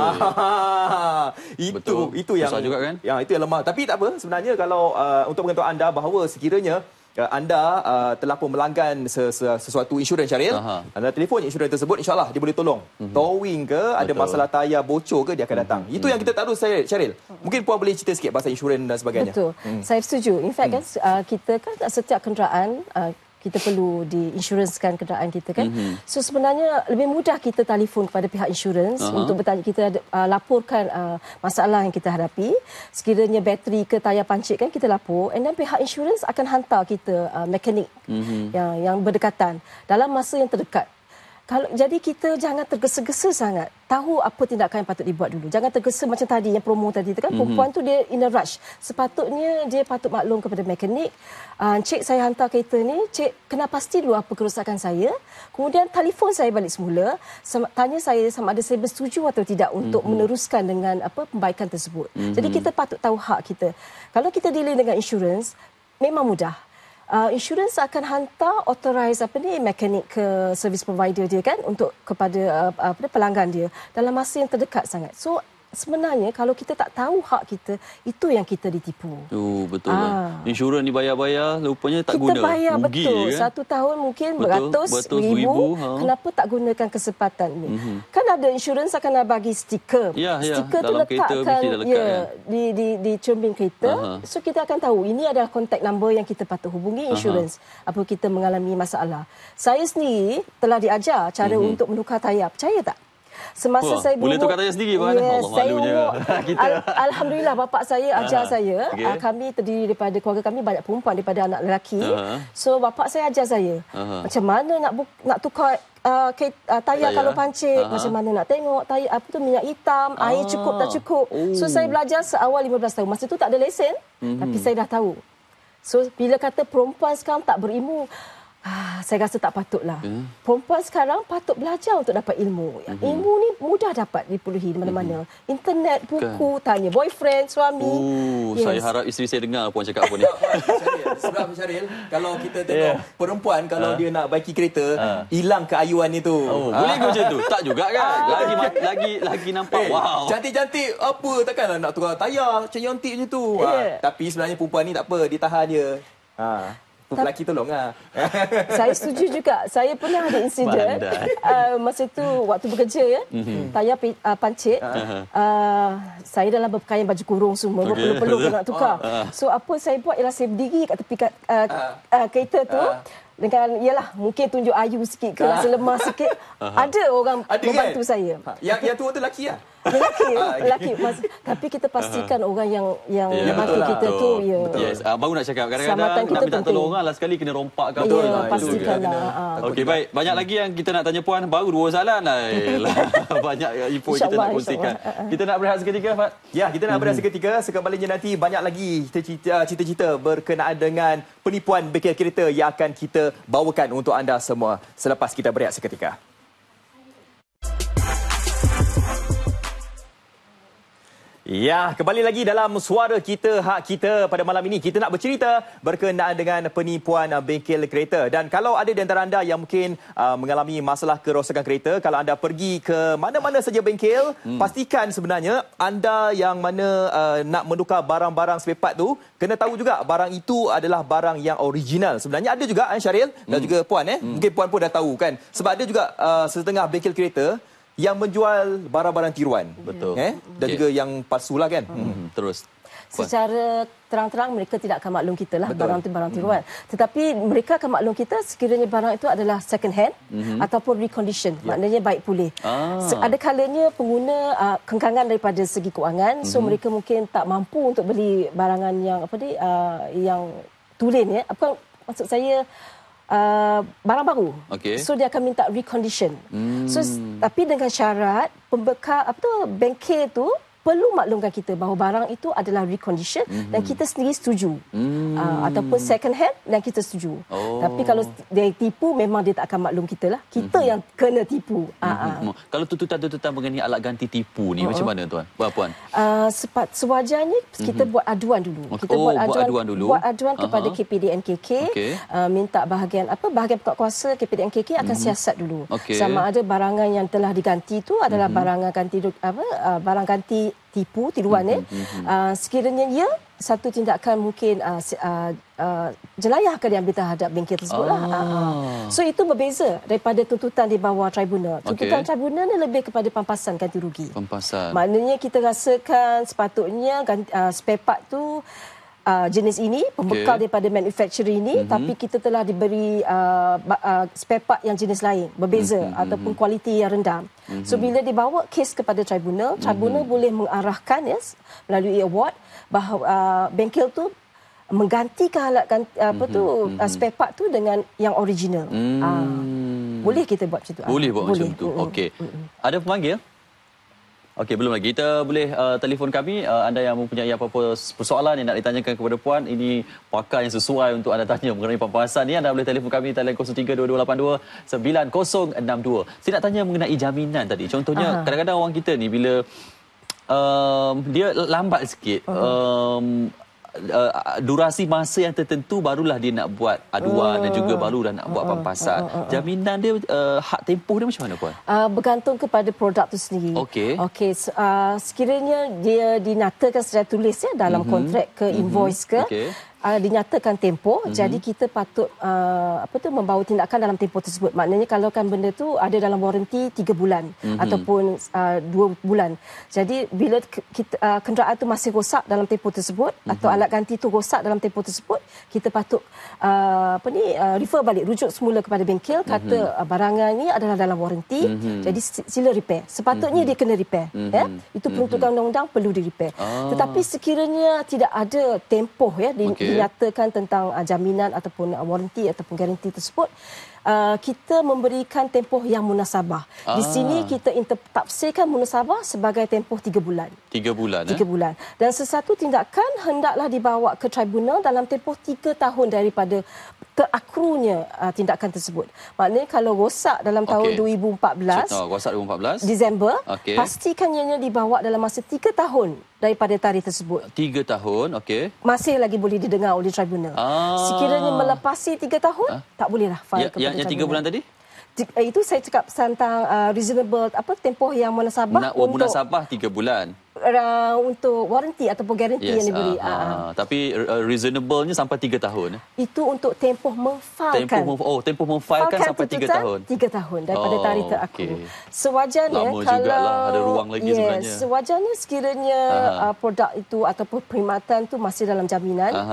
B: Ah, itu Betul. itu yang
E: susah juga kan?
B: Yang itu yang lemah. Tapi tak apa, sebenarnya kalau uh, untuk mengetahui anda bahawa sekiranya uh, anda uh, telah pun melanggan sesuatu insurans Syaril, Aha. anda telefon insurans tersebut, insyaAllah dia boleh tolong. Mm-hmm. Towing ke, Betul. ada masalah tayar bocor ke, dia akan datang. Mm-hmm. Itu yang kita tak tahu, Syaril. Mungkin Puan boleh cerita sikit pasal insurans dan sebagainya.
H: Betul. Mm. Saya setuju. In fact, mm. kan, uh, kita kan setiap kenderaan, uh, kita perlu diinsurансkan kenderaan kita kan. Mm-hmm. So sebenarnya lebih mudah kita telefon kepada pihak insurans uh-huh. untuk bertanya, kita uh, laporkan uh, masalah yang kita hadapi. Sekiranya bateri ke tayar pancit kan kita lapor, and then pihak insurans akan hantar kita uh, mekanik mm-hmm. yang yang berdekatan dalam masa yang terdekat. Kalau jadi kita jangan tergesa-gesa sangat. Tahu apa tindakan yang patut dibuat dulu. Jangan tergesa macam tadi yang promo tadi tu kan. Mm-hmm. Perempuan tu dia in a rush. Sepatutnya dia patut maklum kepada mekanik. Uh, cik saya hantar kereta ni, cik kena pasti dulu apa kerosakan saya. Kemudian telefon saya balik semula, sama, tanya saya sama ada saya bersetuju atau tidak untuk mm-hmm. meneruskan dengan apa pembaikan tersebut. Mm-hmm. Jadi kita patut tahu hak kita. Kalau kita dealing dengan insurans, memang mudah. Uh, insurans akan hantar authorized apa ni mekanik ke service provider dia kan untuk kepada uh, apa pelanggan dia dalam masa yang terdekat sangat. So sebenarnya kalau kita tak tahu hak kita, itu yang kita ditipu.
E: Oh, betul ah. kan. Insurans dibayar-bayar, rupanya tak
H: kita
E: guna.
H: Kita bayar
E: Rugi,
H: betul.
E: Kan?
H: Satu tahun mungkin betul, beratus,
E: beratus
H: ribu.
E: ribu ha.
H: Kenapa tak gunakan kesempatan ini? Mm-hmm. Kan ada insurans akan bagi stiker.
E: Ya, ya.
H: Stiker tu
E: dalam
H: letakkan
E: kereta, lekat,
H: ya,
E: ya.
H: di, di, di cermin kereta. Aha. So kita akan tahu ini adalah kontak number yang kita patut hubungi insurans apabila kita mengalami masalah. Saya sendiri telah diajar cara mm-hmm. untuk menukar tayar. Percaya tak? Semasa
E: Wah,
H: saya
E: boleh tukar tayar sendiri Puan?
H: Yes,
E: Allah malunya
H: kita. Al Alhamdulillah bapak saya ajar saya. Okay. Uh, kami terdiri daripada keluarga kami banyak perempuan daripada anak lelaki. Uh-huh. So bapak saya ajar saya uh-huh. macam mana nak nak tukar uh, ke, uh, tayar kalau pancit, uh-huh. macam mana nak tengok tayar apa tu minyak hitam, uh-huh. air cukup tak cukup. Oh. So saya belajar seawal lima belas tahun. Masa tu tak ada lesen, uh-huh. tapi saya dah tahu. So bila kata perempuan sekarang tak berilmu, Ah, saya rasa tak patutlah. Hmm. Perempuan sekarang patut belajar untuk dapat ilmu. Hmm. Ilmu ni mudah dapat diperolehi di mana-mana. Hmm. Internet, buku, kan. Tanya boyfriend, suami.
E: Oh, yes. Saya harap isteri saya dengar Puan cakap apa ni.
B: Sebab Syaril, kalau kita tengok yeah. perempuan kalau uh. dia nak baiki kereta,
E: uh.
B: hilang keayuan itu.
E: Oh, uh. boleh ke macam tu? Tak juga kan? Lagi lagi lagi nampak. Eh, wow.
B: Cantik-cantik apa takkanlah nak tukar tayar, cantik macam tu. Yeah. Ha, tapi sebenarnya perempuan ni tak apa, ditahan dia. Ha. Lelaki tolonglah.
H: Saya setuju juga. Saya pernah ada insiden uh, masa itu waktu bekerja ya. Mm-hmm. Tayar uh, pancit. Uh-huh. Uh, saya dalam berpakaian baju kurung semua, berpeluh-peluh nak tukar. Uh-huh. So apa saya buat ialah saya berdiri kat tepi kat, uh, uh, kereta tu. Uh-huh. dengan ialah mungkin tunjuk ayu sikit ke rasa lemah sikit, ada orang
B: ada
H: membantu
B: kan?
H: saya.
B: Ha, yang yang tua tu lelaki lah.
H: Lelaki, lelaki. Mas, tapi kita pastikan orang yang yang
E: Ya,
H: bantu
B: betul
H: kita
B: lah.
H: tu ya.
E: Yes, uh, baru nak cakap kadang-kadang
H: Selamatan
E: nak
H: kita
E: minta
H: penting.
E: tolong orang lah sekali kena rompak ke apa.
H: Ya,
E: lah.
H: pastikanlah.
E: Okey, baik. Banyak lagi yang kita nak tanya puan. Baru dua soalan lah. Banyak info yang kita nak kongsikan. Kita nak berehat seketika, Fat.
B: Ya, kita nak berehat seketika. Sekembalinya nanti banyak lagi cita-cita berkenaan dengan penipuan bengkel kereta yang akan kita bawakan untuk anda semua selepas kita berehat seketika. Ya, kembali lagi dalam Suara Kita Hak Kita. Pada malam ini kita nak bercerita berkenaan dengan penipuan uh, bengkel kereta. Dan kalau ada di antara anda yang mungkin uh, mengalami masalah kerosakan kereta, kalau anda pergi ke mana-mana saja bengkel, hmm. pastikan sebenarnya anda yang mana uh, nak menukar barang-barang spare part tu, kena tahu juga barang itu adalah barang yang original. Sebenarnya ada juga eh, Syaril dan
E: hmm.
B: juga Puan eh. Hmm. Mungkin Puan pun dah tahu kan. Sebab ada juga uh, setengah bengkel kereta yang menjual barang-barang tiruan.
E: Betul.
B: Eh? Dan okay. juga yang palsu lah kan.
E: Hmm. Terus.
H: Secara terang-terang mereka tidak akan maklum kita lah.
B: Betul.
H: Barang itu barang tiruan. Hmm. Tetapi mereka akan maklum kita sekiranya barang itu adalah second hand hmm. ataupun recondition. Yeah. Maknanya baik pulih. Ah. Ada kalanya pengguna uh, kengkangan daripada segi kewangan. Hmm. So mereka mungkin tak mampu untuk beli barangan yang apa ni uh, yang tulen ya. Apa maksud saya Uh, barang baru.
E: Okay.
H: So dia akan minta recondition. Hmm. So tapi dengan syarat pembekal apa tu bengkel tu perlu maklumkan kita bahawa barang itu adalah recondition mm-hmm. dan kita sendiri setuju. Mm. Uh, ataupun second hand dan kita setuju. Oh. Tapi kalau dia tipu memang dia tak akan maklum kita lah. Kita mm-hmm. yang kena tipu.
E: Mm-hmm. Uh-huh. Kalau tuntutan-tuntutan mengenai alat ganti tipu ni uh-huh. macam mana tuan? Puan? Uh,
H: sepat sewajarnya kita mm-hmm. buat aduan dulu. Kita
E: oh,
H: buat aduan,
E: buat aduan dulu.
H: Buat aduan kepada uh-huh. K P D N K K. Okay. Uh, minta bahagian apa bahagian pekak kuasa K P D N K K akan mm-hmm. siasat dulu. Okay. Sama ada barangan yang telah diganti tu adalah mm-hmm. barangan ganti apa uh, barang ganti tipu, tiruan mm-hmm. eh. Uh, sekiranya ia satu tindakan mungkin uh, uh, uh, jelayah akan diambil terhadap bengkel tersebut lah. Ah. Uh, so itu berbeza daripada tuntutan di bawah tribunal. Tuntutan okay. tribunal ni lebih kepada pampasan ganti rugi.
E: Pampasan.
H: Maknanya kita rasakan sepatutnya ganti, uh, spare part tu Uh, jenis ini, pembekal okay. daripada manufacturer ini, mm-hmm. tapi kita telah diberi uh, uh, spare part yang jenis lain, berbeza mm-hmm. ataupun kualiti yang rendah. Mm-hmm. So bila dibawa kes kepada tribunal, tribunal mm-hmm. boleh mengarahkan yes, melalui award bahawa uh, bengkel tu menggantikan alat ganti, apa tu mm-hmm. uh, spare part tu dengan yang original. Mm-hmm. Uh, boleh kita buat macam tu?
E: Boleh buat
H: boleh.
E: macam tu. Okey. Mm-hmm. Ada pemanggil? Okey, belum lagi. Kita boleh uh, telefon kami. Uh, anda yang mempunyai apa-apa persoalan yang nak ditanyakan kepada Puan, ini pakar yang sesuai untuk anda tanya mengenai pampasan ni. Anda boleh telefon kami talian kosong tiga dua dua lapan dua sembilan kosong enam dua. Saya nak tanya mengenai jaminan tadi. Contohnya, Aha. kadang-kadang orang kita ni bila um, dia lambat sikit, um, Uh, durasi masa yang tertentu barulah dia nak buat aduan uh, dan juga barulah nak buat pampasan. Uh, uh, uh, uh. Jaminan dia, uh, hak tempoh dia macam mana, Puan?
H: Uh, bergantung kepada produk itu sendiri. Okey. Okey, uh, sekiranya dia dinyatakan secara tulis ya dalam mm-hmm. kontrak ke invoice ke, okay. uh, dinyatakan tempoh, mm-hmm. jadi kita patut uh, apa tu membawa tindakan dalam tempoh tersebut. Maknanya kalau kan benda tu ada dalam waranti tiga bulan mm-hmm. ataupun uh, dua bulan. Jadi bila kita, uh, kenderaan tu masih rosak dalam tempoh tersebut mm-hmm. atau alat ganti tu rosak dalam tempoh tersebut, kita patut uh, apa ni uh, refer balik, rujuk semula kepada bengkel, kata mm-hmm. uh, barangan ini adalah dalam waranti, mm-hmm. jadi sila repair. Sepatutnya mm-hmm. dia kena repair. Mm-hmm. Ya? Itu peruntukan mm-hmm. undang-undang perlu di repair. Ah. Tetapi sekiranya tidak ada tempoh ya di, okay. dinyatakan tentang uh, jaminan ataupun uh, waranti ataupun garanti tersebut, Uh, kita memberikan tempoh yang munasabah. Ah. Di sini kita tafsirkan munasabah sebagai tempoh tiga bulan.
E: Tiga bulan.
H: Tiga eh? bulan. Dan sesuatu tindakan hendaklah dibawa ke tribunal dalam tempoh tiga tahun daripada terakrunya uh, tindakan tersebut. Maknanya kalau rosak dalam tahun okay. dua ribu empat belas,
E: Contoh, rosak dua ribu empat belas,
H: Disember,
E: okay.
H: pastikan ianya dibawa dalam masa tiga tahun daripada tarikh tersebut.
E: Tiga tahun, okey.
H: Masih lagi boleh didengar oleh tribunal. Ah. Sekiranya melepasi tiga tahun, ah. tak bolehlah file
E: ya,
H: kepada
E: yang, yang tiga bulan tadi?
H: Itu saya cakap tentang uh, reasonable apa tempoh yang munasabah.
E: Nak, oh, untuk munasabah tiga bulan.
H: Uh, untuk waranti ataupun garanti yes, yang diberi.
E: Uh, uh, uh. Tapi uh, reasonable-nya sampai tiga tahun.
H: Itu untuk tempoh memfailkan.
E: Tempoh, oh, tempoh memfailkan sampai tiga tahun.
H: Tiga tahun daripada
E: oh,
H: tarikh terakru.
E: Okay.
H: Sewajarnya
E: Lama
H: kalau
E: jugalah, ada ruang lagi
H: yes,
E: sebenarnya.
H: Sewajarnya sekiranya uh, produk itu ataupun perkhidmatan itu masih dalam jaminan. Uh-huh.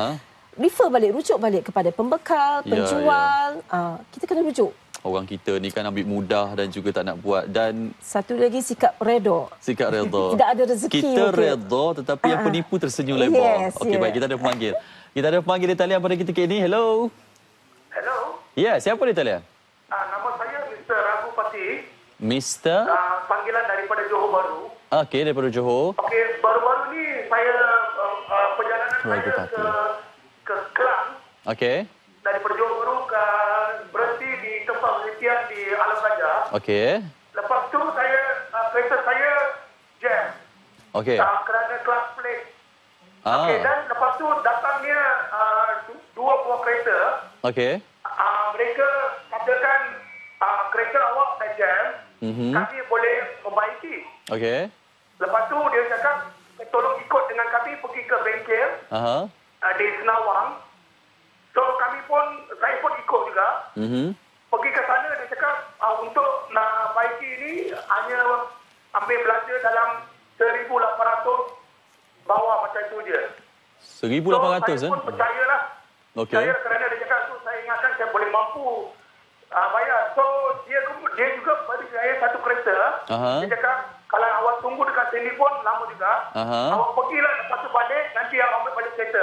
H: refer balik, rujuk balik kepada pembekal, penjual. Ya, ya. Uh, kita kena rujuk.
E: Orang kita ni kan ambil mudah dan juga tak nak buat. Dan
H: satu lagi sikap redha.
E: Sikap redha.
H: Tidak ada rezeki.
E: Kita redha tetapi uh, yang penipu tersenyum lebar.
H: Yes,
E: Okey, yeah. Baik, kita ada pemanggil. Kita ada pemanggil di talian pada ketika ini. Hello.
I: Hello.
E: Ya, yeah, siapa di talian?
I: Uh, nama saya Mister Ragupati.
E: Mister
I: Uh, panggilan daripada Johor Bahru.
E: Okey, daripada Johor.
I: Okey, baru-baru ni saya uh, uh, perjalanan Ragupati. saya ke ke Kelang.
E: Okey.
I: Daripada Johor Bahru ke berhenti di tempat penelitian di Alam Raja.
E: Okey.
I: Lepas tu saya uh, kereta saya jam.
E: Okey.
I: Uh, kerana kelas plate.
E: Ah.
I: Okey, dan lepas tu datangnya uh, dua buah kereta.
E: Okey.
I: Uh, mereka katakan uh, kereta awak dah jam.
E: Mm-hmm.
I: Kami boleh membaiki.
E: Okey.
I: Lepas tu dia cakap tolong ikut dengan kami pergi ke bengkel.
E: Aha.
I: Uh, di Senawang. So kami pun, saya pun ikut juga.
E: Mm-hmm.
I: Pergi ke sana dia cakap uh, untuk nak baiki ni hanya ambil belanja dalam seribu lapan ratus bawah macam tu je.
E: seribu lapan ratus
I: so, saya
E: eh?
I: pun percayalah.
E: Okey.
I: Saya kerana dia cakap tu saya ingatkan saya boleh mampu uh, bayar. So dia dia juga bagi saya satu kereta.
E: Aha.
I: Dia cakap kalau awak tunggu dekat sini pun lama juga.
E: Aha.
I: Awak pergilah lepas tu balik nanti awak ambil balik kereta.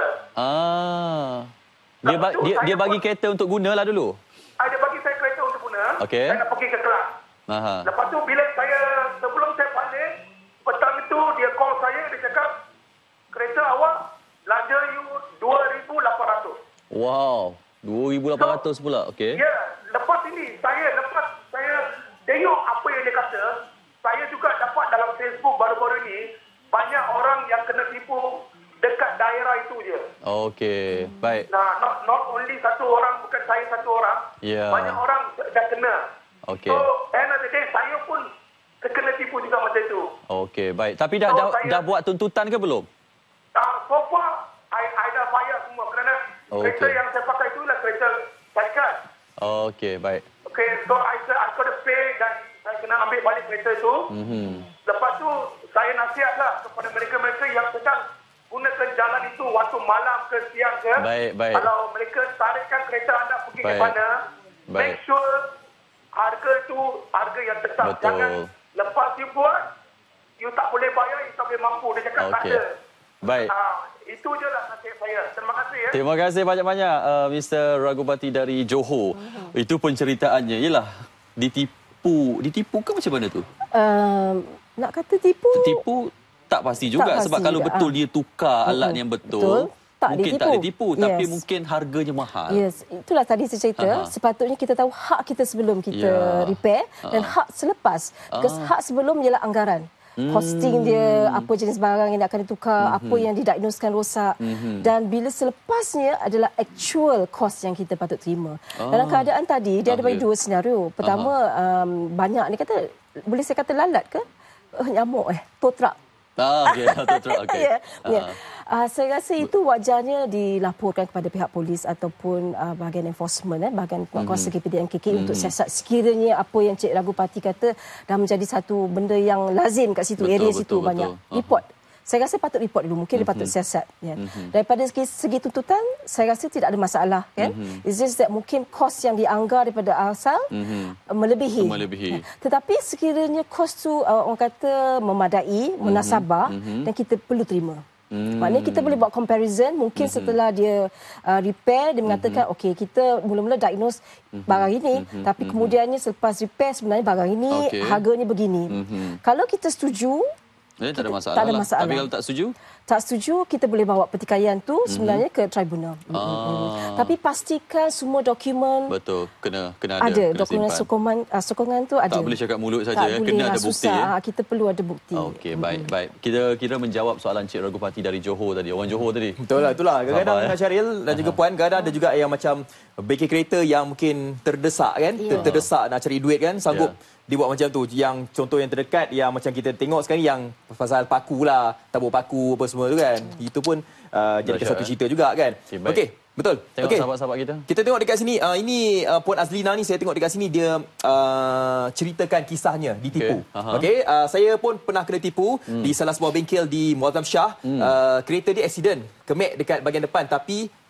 E: Ah. Dia ba- dia, dia bagi pun, kereta untuk gunalah dulu.
I: Ah, dia bagi saya kereta untuk guna.
E: Okey.
I: Saya nak pergi ke Kelang.
E: Aha.
I: Lepas tu bila saya sebelum saya balik petang itu dia call saya dia cakap kereta awak belanja you dua ribu lapan ratus.
E: Wow, dua ribu lapan ratus so, pula. Okey.
I: Ya, lepas ini saya lepas saya tengok apa yang dia kata, saya juga dapat dalam Facebook baru-baru ini banyak orang yang kena tipu dekat daerah itu je.
E: Okey, baik.
I: Nah, not, not only satu orang, bukan saya satu orang.
E: Yeah.
I: Banyak orang dah kena.
E: Okey.
I: So, end of the day, saya pun terkena tipu juga macam itu.
E: Okey, baik. Tapi dah, so, dah, saya, dah buat tuntutan ke belum?
I: Uh, so far, I, I dah bayar semua kerana oh, kereta okay. yang saya pakai itu adalah kereta syarikat.
E: Okey, baik.
I: Okey, so I, I got to pay dan saya kena ambil balik kereta itu.
E: Mm-hmm.
I: Lepas tu, saya nasihatlah kepada mereka-mereka yang sedang gunakan jalan itu waktu malam ke siang ke.
E: Baik, baik.
I: Kalau mereka tarikkan kereta anda pergi
E: baik.
I: ke mana,
E: baik.
I: make sure harga itu harga yang tetap.
E: Betul.
I: Jangan lepas you buat, you tak boleh bayar, you tak boleh mampu. Dia cakap okay. tak ada.
E: Baik.
I: Uh, itu je lah nasihat saya. Terima kasih ya.
E: Terima kasih banyak-banyak uh, Mister Ragupati dari Johor. Uh-huh. Itu penceritaannya. Yalah, ditipu. Ditipu ke macam mana tu?
H: Uh, nak kata tipu?
E: Tipu tak pasti juga. Tak sebab pasti. Kalau betul dia tukar alat yang betul, betul. Tak mungkin ditipu. tak ditipu. Yes. Tapi mungkin harganya mahal.
H: Yes. Itulah tadi saya cerita. Aha. Sepatutnya kita tahu hak kita sebelum kita ya. repair dan Aha. hak selepas. Because hak sebelum ialah anggaran. Hmm. Costing dia, apa jenis barang yang akan ditukar, hmm. apa yang didiagnoskan rosak. Hmm. Dan bila selepasnya adalah actual cost yang kita patut terima. Oh. Dalam keadaan tadi, dia okay. ada bagi dua senario. Pertama, um, banyak ni kata, boleh saya kata lalat ke? Uh, nyamuk eh, tow truck.
E: Ah, okey, okey.
H: ya, ya. Uh, saya rasa itu wajarnya dilaporkan kepada pihak polis ataupun uh, bahagian enforcement, eh, bahagian kuasa K P D M K K mm-hmm. untuk siasat sekiranya apa yang Cik Ragupati kata dah menjadi satu benda yang lazim kat situ, betul, area betul, situ betul, banyak. Betul. Report. Saya rasa patut report dulu. Mungkin mm-hmm. dia patut siasat. Ya. Mm-hmm. Daripada segi, segi tuntutan, saya rasa tidak ada masalah. Kan? Mm-hmm. It's just that mungkin kos yang dianggar daripada asal mm-hmm. melebihi.
E: melebihi.
H: Ya. Tetapi sekiranya kos tu uh, orang kata memadai, mm-hmm. munasabah mm-hmm. dan kita perlu terima. Hmm. Maknanya kita boleh buat comparison. Mungkin mm-hmm. setelah dia uh, repair, dia mengatakan, mm-hmm. okey, kita mula-mula diagnose mm-hmm. barang ini, mm-hmm. tapi mm-hmm. kemudiannya selepas repair sebenarnya barang ini okay. harganya begini. Mm-hmm. Kalau kita setuju,
E: Eh, tak ada masalah.
H: Tak ada masalah.
E: Tapi kalau tak setuju?
H: Tak setuju, kita boleh bawa pertikaian tu mm-hmm. sebenarnya ke tribunal.
E: Ah.
H: Mm-hmm. Tapi pastikan semua dokumen
E: betul, kena kena ada.
H: Ada
E: kena
H: dokumen
E: simpan.
H: sokongan uh, sokongan tu ada.
E: Tak boleh cakap mulut saja ya,
H: boleh,
E: kena ada bukti ya.
H: Uh, kita perlu ada bukti.
E: Okey, baik, mm-hmm. baik. Kita kira menjawab soalan Cik Ragupati dari Johor tadi. Orang Johor tadi.
B: Betul lah, itulah. Kadang-kadang ya. Syaril dan juga Puan, kadang ada juga yang macam bengkel kereta yang mungkin terdesak kan, yeah. terdesak nak cari duit kan, sanggup yeah. dibuat macam tu. Yang contoh yang terdekat yang macam kita tengok sekarang yang pasal paku lah, tabur paku apa semua tu kan. Hmm. Itu pun uh, jadi satu cerita eh? juga kan. Okey, okay, betul.
E: Tengok okay. sahabat-sahabat kita.
B: Kita tengok dekat sini, uh, ini uh, Puan Azlina ni, saya tengok dekat sini dia uh, ceritakan kisahnya ditipu. Okey, okay. uh, saya pun pernah kena tipu hmm. di salah sebuah bengkel di Muazzam Shah. Hmm. Uh, kereta dia accident, kemek dekat bahagian depan tapi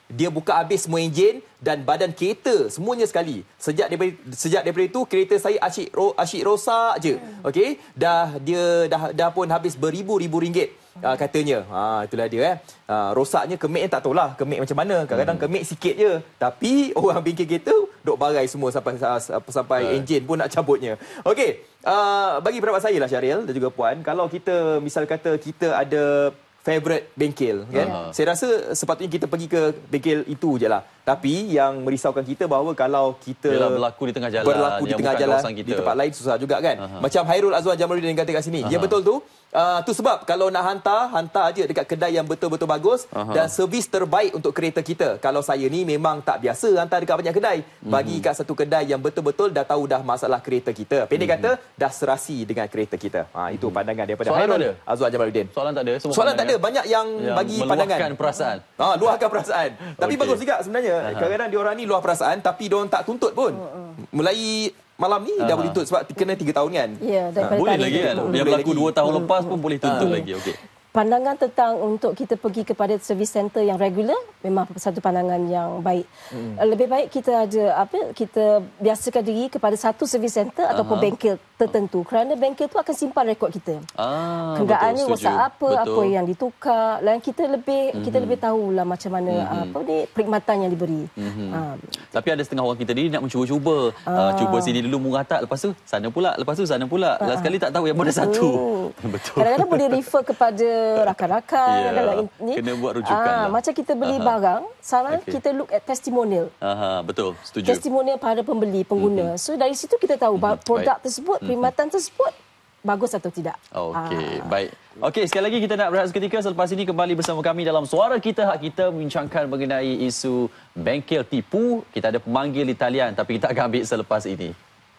B: dia buka habis semua enjin dan badan kereta semuanya sekali. Sejak daripada sejak daripada itu kereta saya asyik ro, asyik rosak je. Okey, dah dia dah dah pun habis beribu-ribu ringgit. Uh, katanya. Ha, itulah dia eh. Uh, rosaknya kemik tak tahulah kemik macam mana. Kadang-kadang kemik sikit je. Tapi orang bengkel kereta duk barai semua sampai sampai uh. enjin pun nak cabutnya. Okey, uh, bagi pendapat saya lah Syahril dan juga Puan, kalau kita misal kata kita ada favorite bengkel kan. Uh-huh. Saya rasa sepatutnya kita pergi ke bengkel itu je lah. Tapi yang merisaukan kita bahawa kalau kita
E: Yalah, berlaku di tengah jalan,
B: berlaku di tengah jalan di tempat lain susah juga kan. Uh-huh. Macam Hairul Azwan Jamaluddin yang kata kat sini. Uh-huh. Ya betul tu. Uh, tu sebab kalau nak hantar, hantar aje dekat kedai yang betul-betul bagus uh-huh. dan servis terbaik untuk kereta kita. Kalau saya ni memang tak biasa hantar dekat banyak kedai. Bagi uh-huh. kat satu kedai yang betul-betul dah tahu dah masalah kereta kita. Pendek uh-huh. kata dah serasi dengan kereta kita. Ha, itu pandangan daripada Hairul Azwan Jamaluddin.
E: Soalan tak ada.
B: Soalan tak ada. Banyak yang, yang bagi pandangan.
E: Meluahkan perasaan.
B: Ha, luahkan perasaan. Tapi okay. bagus juga sebenarnya. Uh-huh. Kadang-kadang diorang ni luah perasaan tapi diorang tak tuntut pun. Uh-huh. Mulai malam ni uh-huh. dah boleh tuntut sebab kena tiga tahun kan.
H: Ya,
E: ha, boleh lagi kan. Yang berlaku dua tahun hmm. lepas pun boleh tuntut uh. lagi. Okey.
H: Pandangan tentang untuk kita pergi kepada servis center yang regular memang satu pandangan yang baik. Hmm. Lebih baik kita ada apa kita biasakan diri kepada satu servis center uh-huh. ataupun bengkel tertentu kerana bengkel tu akan simpan rekod kita. Ah, kendaraannya WhatsApp apa, betul. apa yang ditukar dan kita lebih mm-hmm. kita lebih tahulah macam mana mm-hmm. apa ni perkhidmatan yang diberi. Mm-hmm. Ha.
E: Tapi ada setengah orang kita ni nak mencuba-cuba. Ah. Uh, cuba sini dulu murah tak, lepas tu sana pula, lepas tu sana pula. Ah. Last kali tak tahu yang mana satu.
H: Hmm. Betul. Kadang-kadang boleh refer kepada rakan-rakan
E: yeah.
H: dalam ni.
E: Kena buat rujukan. Ah,
H: lah. Macam kita beli Aha. barang, saran okay. kita look at testimonial.
E: Aha, betul, setuju.
H: Testimonial para pembeli, pengguna. Mm-hmm. So dari situ kita tahu mm-hmm. produk Baik. tersebut, perkhidmatan tersebut bagus atau tidak.
E: Okey,
H: ah.
E: baik. Okey, sekali lagi kita nak berehat seketika. Selepas ini kembali bersama kami dalam Suara Kita Hak Kita membincangkan mengenai isu bengkel tipu. Kita ada pemanggil di talian tapi kita akan ambil selepas ini.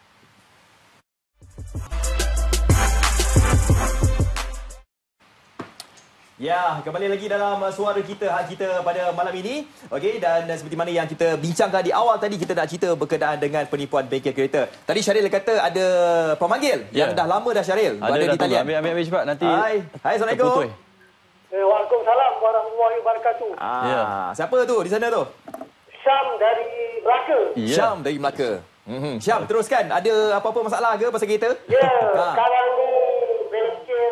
B: Ya, kembali lagi dalam Suara Kita Hak Kita pada malam ini. Okey, dan seperti mana yang kita bincangkan di awal tadi, kita nak cerita berkenaan dengan penipuan bengkel kereta. Tadi Syahril kata ada pemanggil ya. yang dah lama dah Syaril
E: ada di talian. Ambil, ambil, ambil cepat nanti.
B: Hai, hai Assalamualaikum.
I: Eh, Waalaikumsalam warahmatullahi wabarakatuh.
B: Ah, ya. Siapa tu di sana tu?
I: Syam dari Melaka.
B: Ya. Syam dari Melaka. Mm-hmm. Syam, teruskan. Ada apa-apa masalah ke pasal kereta?
I: Ya, ha. sekarang ni bengkel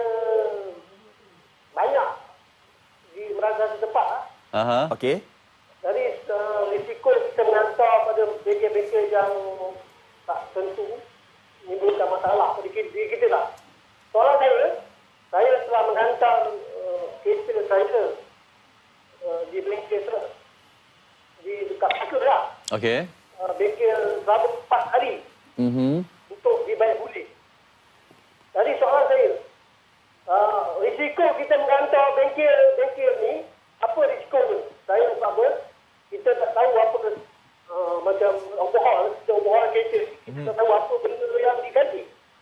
I: banyak di merasa setempat.
E: Aha.
B: Okey.
I: Jadi uh, risiko kita mengantar pada bengkel-bengkel yang tak tentu menimbulkan masalah pada diri kita lah. Soalan saya, saya telah menghantar uh, kereta saya uh, di bengkel di dekat Melaka lah.
E: Okey.
I: Uh, bengkel selama empat hari
E: mm-hmm.
I: untuk dibayar pulih. Jadi soalan saya, uh, risiko kita menghantar bengkel-bengkel ni, apa risiko ni? Saya apa? Kita tak tahu apa uh, macam overhaul, kita overhaul kereta, kita mm-hmm. tak tahu apa benda yang diganti.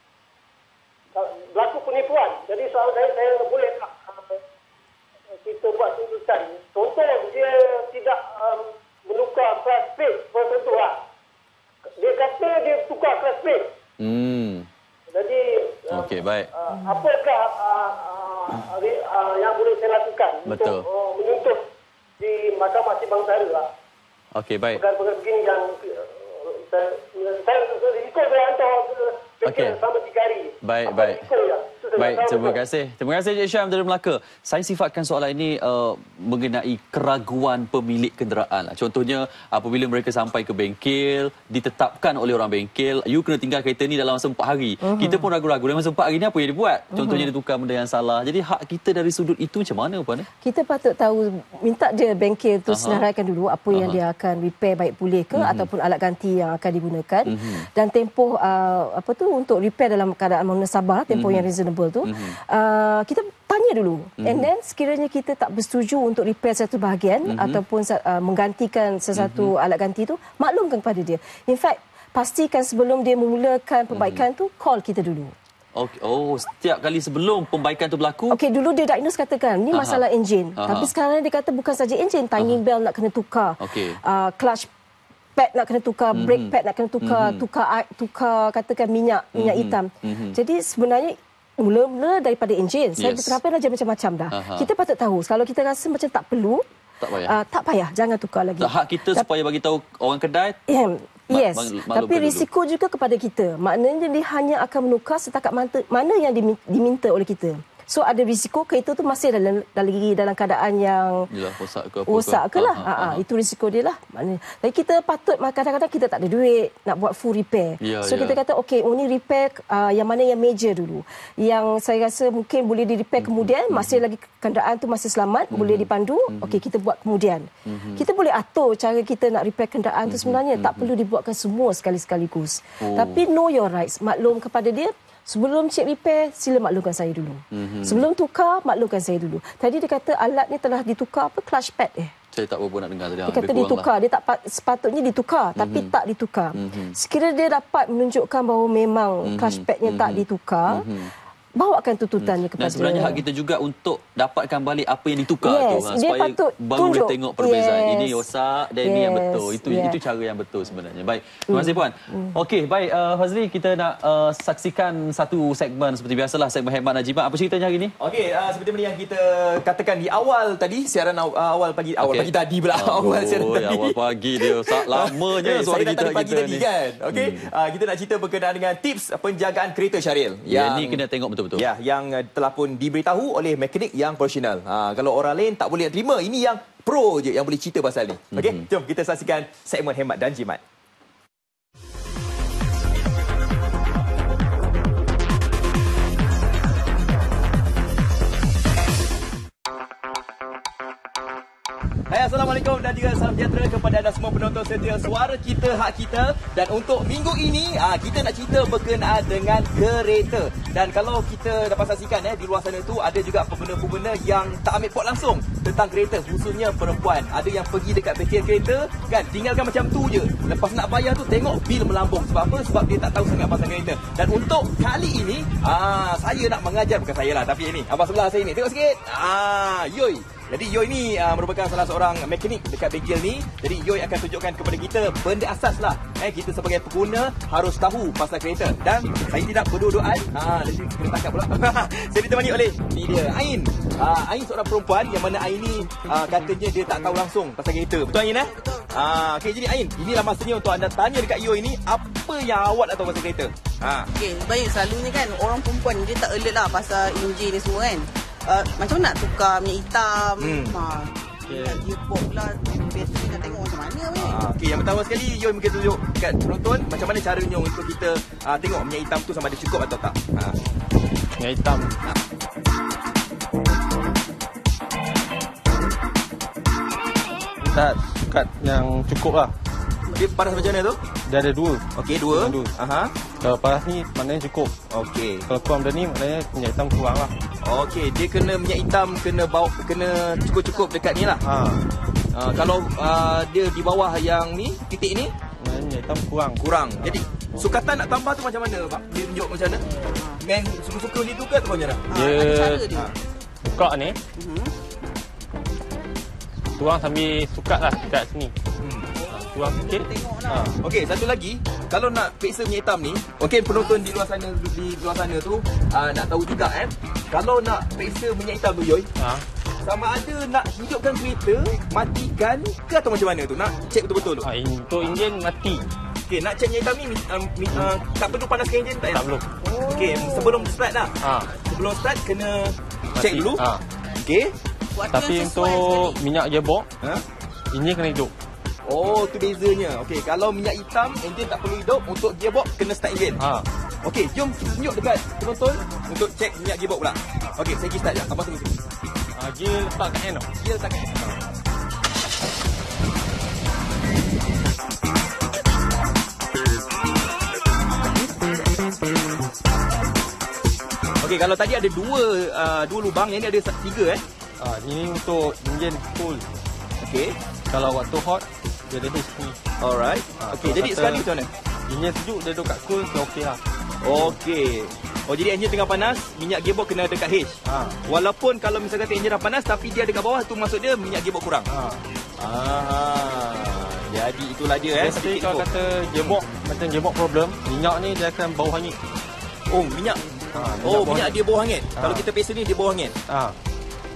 I: Berlaku penipuan. Jadi soalan saya, saya boleh tak uh, kita buat tuntutan. Contoh, dia tidak um, menukar kelas plate, contoh lah. Dia kata dia tukar kelas plate.
E: Hmm.
I: Jadi,
E: okey, baik.
I: Uh, apakah uh, uh, uh, yang boleh saya lakukan
E: Betul.
I: untuk uh, menuntut di Mahkamah Sembang Sara lah.
E: Okey, baik.
I: Perkara-perkara begini yang uh, saya, saya risiko saya hantar
E: Okey.
I: selama tiga hari.
E: Baik,
I: Apa
E: baik.
I: risiko ya?
E: Baik, terima kasih. Terima kasih Encik Syam dari Melaka. Saya sifatkan soalan ini uh, mengenai keraguan pemilik kenderaan. Contohnya, apabila mereka sampai ke bengkel, ditetapkan oleh orang bengkel, you kena tinggal kereta ni dalam masa empat hari. Uh-huh. Kita pun ragu-ragu, dalam masa empat hari ni apa yang dia buat? Contohnya, uh-huh. dia tukar benda yang salah. Jadi, hak kita dari sudut itu macam mana, Puan?
H: Kita patut tahu, minta dia bengkel tu uh-huh. senaraikan dulu apa uh-huh. yang dia akan repair baik pulih ke, uh-huh. ataupun alat ganti yang akan digunakan. Uh-huh. Dan tempoh, uh, apa tu, untuk repair dalam keadaan munasabah, tempoh uh-huh. yang reasonable tu, mm-hmm. uh, kita tanya dulu. Mm-hmm. And then sekiranya kita tak bersetuju untuk repair satu bahagian mm-hmm. ataupun uh, menggantikan sesuatu mm-hmm. alat ganti tu, maklumkan kepada dia. In fact, pastikan sebelum dia memulakan perbaikan mm-hmm. tu, call kita dulu.
E: Okay. Oh, setiap kali sebelum pembaikan tu berlaku?
H: Okey, dulu dia diagnose katakan, ni Aha. masalah enjin. Aha. Tapi sekarang dia kata bukan saja enjin, timing Aha. bell nak kena tukar.
E: Okay.
H: Uh, clutch pad nak kena tukar, mm-hmm. brake pad nak kena tukar, mm-hmm. tukar tukar katakan minyak, minyak mm-hmm. hitam. Mm-hmm. Jadi sebenarnya mula-mula daripada enjin, yes. saya terapkan aja macam-macam dah. Aha. Kita patut tahu, kalau kita rasa macam tak perlu,
E: Tak payah.
H: Uh, tak payah, jangan tukar lagi.
E: Tak, hak kita supaya bagi tahu orang kedai.
H: Yeah. Yes,
E: mak,
H: tapi risiko dulu juga kepada kita. Maknanya dia hanya akan menukar setakat mana yang diminta oleh kita. So ada risiko kereta tu masih dalam lagi dalam keadaan yang
E: yalah, rosak ke apa
H: rosak ke lah.
E: Ha,
H: ha, ha, ha. Itu risiko dia lah. Maknanya. Tapi kita patut, kadang-kadang kita tak ada duit nak buat full repair.
E: Ya,
H: so
E: ya.
H: kita kata okey, oh ni repair uh, yang mana yang major dulu. Yang saya rasa mungkin boleh di repair kemudian,
E: hmm.
H: masih lagi kenderaan tu masih selamat, hmm. boleh dipandu. Hmm. Okey, kita buat kemudian. Hmm. Kita boleh atur cara kita nak repair kenderaan tu sebenarnya. Hmm. Tak perlu dibuatkan semua sekali-sekaligus. Oh. Tapi know your rights. Maklum kepada dia. Sebelum cek repair, sila maklumkan saya dulu. Mm-hmm. Sebelum tukar, maklumkan saya dulu. Tadi dia kata alat ni telah ditukar apa? Clutch pad eh?
E: Saya tak berapa nak dengar tadi.
H: Dia kata ditukar. Lah. Dia tak sepatutnya ditukar. Mm-hmm. Tapi tak ditukar. Mm-hmm. Sekiranya dia dapat menunjukkan bahawa memang mm-hmm. clutch padnya mm-hmm. tak ditukar, mm-hmm. bawakan tuntutannya kepada...
E: Dan sebenarnya hak kita juga untuk dapatkan balik apa yang ditukar
H: yes,
E: tu. Ha, supaya baru
H: tunjuk.
E: boleh tengok perbezaan.
H: Yes.
E: Ini rosak dan yes. ini yang betul. Itu yeah. itu cara yang betul sebenarnya. Baik. Terima kasih Puan. Mm. Okey, baik. Uh, Fazli, kita nak uh, saksikan satu segmen seperti biasalah. Segmen Hemat Najibah. Apa ceritanya hari ini?
B: Okey, uh, seperti mana yang kita katakan di awal tadi, siaran uh, awal pagi. Awal okay. pagi tadi pula. Oh, awal siaran tadi.
E: Awal pagi dia. Lamanya
B: eh,
E: suara
B: kita,
E: kita,
B: pagi
E: kita
B: tadi
E: ni.
B: kan. Okey, hmm. uh, kita nak cerita berkenaan dengan tips penjagaan kereta Syaril.
E: Ya, ini kena tengok betul-betul.
B: Ya, yang uh, telah pun diberitahu oleh mekanik yang profesional. Ha, kalau orang lain tak boleh terima, ini yang pro je yang boleh cerita pasal ni. Okey, mm-hmm. jom kita saksikan segmen Hemat dan Jimat. Hai, Assalamualaikum dan juga salam sejahtera kepada anda semua penonton setia Suara Kita Hak Kita. Dan untuk minggu ini, aa, kita nak cerita berkenaan dengan kereta. Dan kalau kita dapat saksikan eh, di luar sana tu ada juga pengguna-pengguna yang tak ambil pot langsung tentang kereta, khususnya perempuan. Ada yang pergi dekat bengkel kereta kan, tinggalkan macam tu je. Lepas nak bayar tu tengok bil melambung. Sebab apa? Sebab dia tak tahu sangat pasal kereta. Dan untuk kali ini, aa, saya nak mengajar, bukan saya lah, tapi ini abang sebelah saya ni. Tengok sikit. Ah, yoi. Jadi Yoy ni uh, merupakan salah seorang mekanik dekat bengkel ni. Jadi Yoy akan tunjukkan kepada kita benda asas lah. Eh, kita sebagai pengguna harus tahu pasal kereta. Dan saya tidak berdua-duaan. Ha, nanti kena tangkap pula. Saya ditemani oleh ni dia, Ain. Uh, Ain seorang perempuan yang mana Ain ni uh, katanya dia tak tahu langsung pasal kereta. Betul Ain eh? Betul. Uh, okay, jadi Ain, inilah masanya untuk anda tanya dekat Yoy ni apa yang awak nak tahu pasal kereta. Ha.
A: Okay, baik. Selalunya kan orang perempuan dia tak alert lah pasal enjin ni semua kan. Uh, macam nak tukar minyak hitam, hmm. ha, okay. gearbox pula, bateri nak tengok macam mana weh.
B: Ah, okay, yang pertama sekali Yoy mungkin tunjuk kat penonton macam mana caranya untuk kita uh, tengok minyak hitam tu sama ada cukup atau tak. Ha.
C: Minyak hitam.
B: Ha.
C: Kita sukat yang cukup lah.
B: Dia panas macam mana tu?
C: Dia ada dua.
B: Okey, dua.
C: dua.
B: Aha.
C: Kalau panas ni maknanya cukup.
B: Okey.
C: Kalau kurang dari ni maknanya minyak hitam kurang lah.
B: Okey, dia kena minyak hitam kena bawa kena cukup-cukup dekat ni lah.
C: Ha.
B: Uh, kalau uh, dia di bawah yang ni, titik ni,
C: maknanya minyak hitam kurang.
B: Kurang. Ha. Jadi sukatan nak tambah tu macam mana, Pak? Dia tunjuk macam mana? Main suka-suka ni tu ke atau macam mana?
C: Dia
A: ha, ada cara dia.
C: Buka ni.
A: Uh-huh.
C: Tuang sambil sukat lah dekat sini.
B: Hmm.
C: Tuang sikit.
B: Ha. Okey, satu lagi, kalau nak periksa minyak hitam ni, okey penonton di luar sana di luar sana tu uh, nak tahu juga eh. Kalau nak periksa minyak hitam tu Yoy, ha. sama ada nak hidupkan kereta, matikan ke atau macam mana tu? Nak cek betul-betul tu.
C: Ha, untuk enjin mati.
B: Okey, nak cek minyak hitam ni uh, uh, tak perlu panaskan enjin tak ya?
C: Tak perlu.
B: Okey, sebelum start dah. Ha. Sebelum start kena mati. Cek dulu. Ha. Okey.
C: Tapi untuk minyak gearbox, ha? Enjin kena hidup.
B: Oh, tu bezanya. Okey, kalau minyak hitam, enjin tak perlu hidup. Untuk gearbox, kena start enjin. Ha. Okey, jom tunjuk dekat penonton untuk cek minyak gearbox pula. Okey, saya pergi start je. Abang tunggu sini.
C: Ha, gear letak kat end.
B: Gear letak kat end. Ha. Okey, kalau tadi ada dua uh, dua lubang, yang ni ada tiga eh.
C: Ah, ini untuk enjin cool.
B: Okey.
C: Kalau waktu hot dia ada H ni.
B: Alright. Ah, okey, jadi sekarang ni macam mana?
C: Enjin sejuk dia duduk kat cool, dia okey lah.
B: Okey. Oh, jadi enjin tengah panas, minyak gearbox kena dekat H. Ha. Walaupun kalau misalkan enjin dah panas tapi dia dekat bawah, tu maksud dia minyak gearbox kurang. Ha. Ah. Jadi itulah dia eh.
C: Jadi kalau kata gearbox macam gearbox problem, minyak ni dia akan bau hangit.
B: Oh, minyak. Ha, minyak oh, minyak hangit. Dia bau hangit. Ha. Kalau kita pesa ni dia bau hangit. Ha.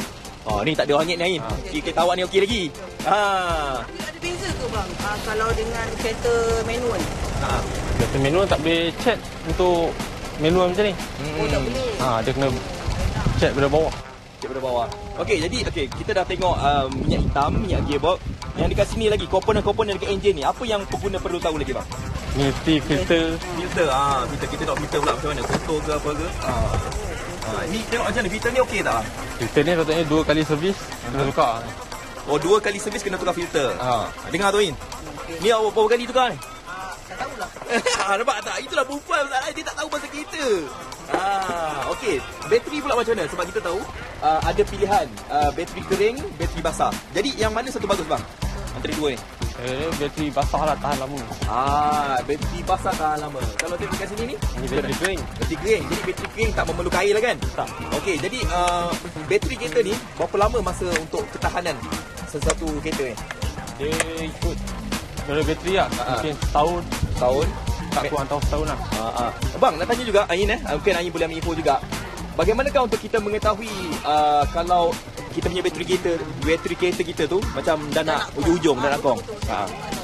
B: Oh, ni tak ada hangit ni Ain. Ha. Kereta awak ni okey lagi. Ha.
A: Tapi ada beza ke bang? Ha, kalau dengan kereta manual?
B: Ha.
C: Kereta manual tak boleh check untuk manual macam ni.
A: Hmm. Oh, tak boleh.
C: Ha, dia kena check pada bawah.
B: Check pada bawah. Okey, jadi okey, kita dah tengok uh, minyak hitam, minyak gearbox. Yang dekat sini lagi komponen-komponen dekat enjin ni, apa yang pengguna perlu tahu lagi bang?
C: Mesti filter.
B: Filter. Ah, ha, kita kita tengok filter pula macam mana, kotor ke apa ke? Ha. Ha, ni tengok macam ni, filter ni okey tak?
C: Filter ni patutnya dua kali servis kena tukar.
B: Oh, dua kali servis kena tukar filter. Ha. Dengar tu, In. Ni awak berapa kali tukar ni?
A: Tak tahulah.
B: Ha, nampak tak? Itulah perempuan masalah dia tak tahu pasal kereta. Ha, okey. Bateri pula macam mana? Sebab kita tahu uh, ada pilihan uh, bateri kering, bateri basah. Jadi yang mana satu bagus bang? Antara dua ni.
C: Eh, bateri basah lah tahan lama.
B: Ah, bateri basah tahan lama. Kalau tengok kat sini ni,
C: ini bateri kering.
B: Bateri kering. Jadi bateri kering tak memerlukan air lah kan?
C: Tak.
B: Okey, jadi uh, bateri kereta ni berapa lama masa untuk ketahanan sesuatu kereta ni?
C: Dia ikut dari bateri lah.
B: Ha-ha.
C: Mungkin setahun.
B: Setahun?
C: Tak kurang tahun setahun lah.
B: Ha, ha. Bang, nak tanya juga Ain eh. Mungkin Ain boleh ambil info juga. Bagaimanakah untuk kita mengetahui uh, kalau kita punya bateri kereta, bateri kereta kita tu macam dah nak ujung-ujung, dah nak kong. Ha.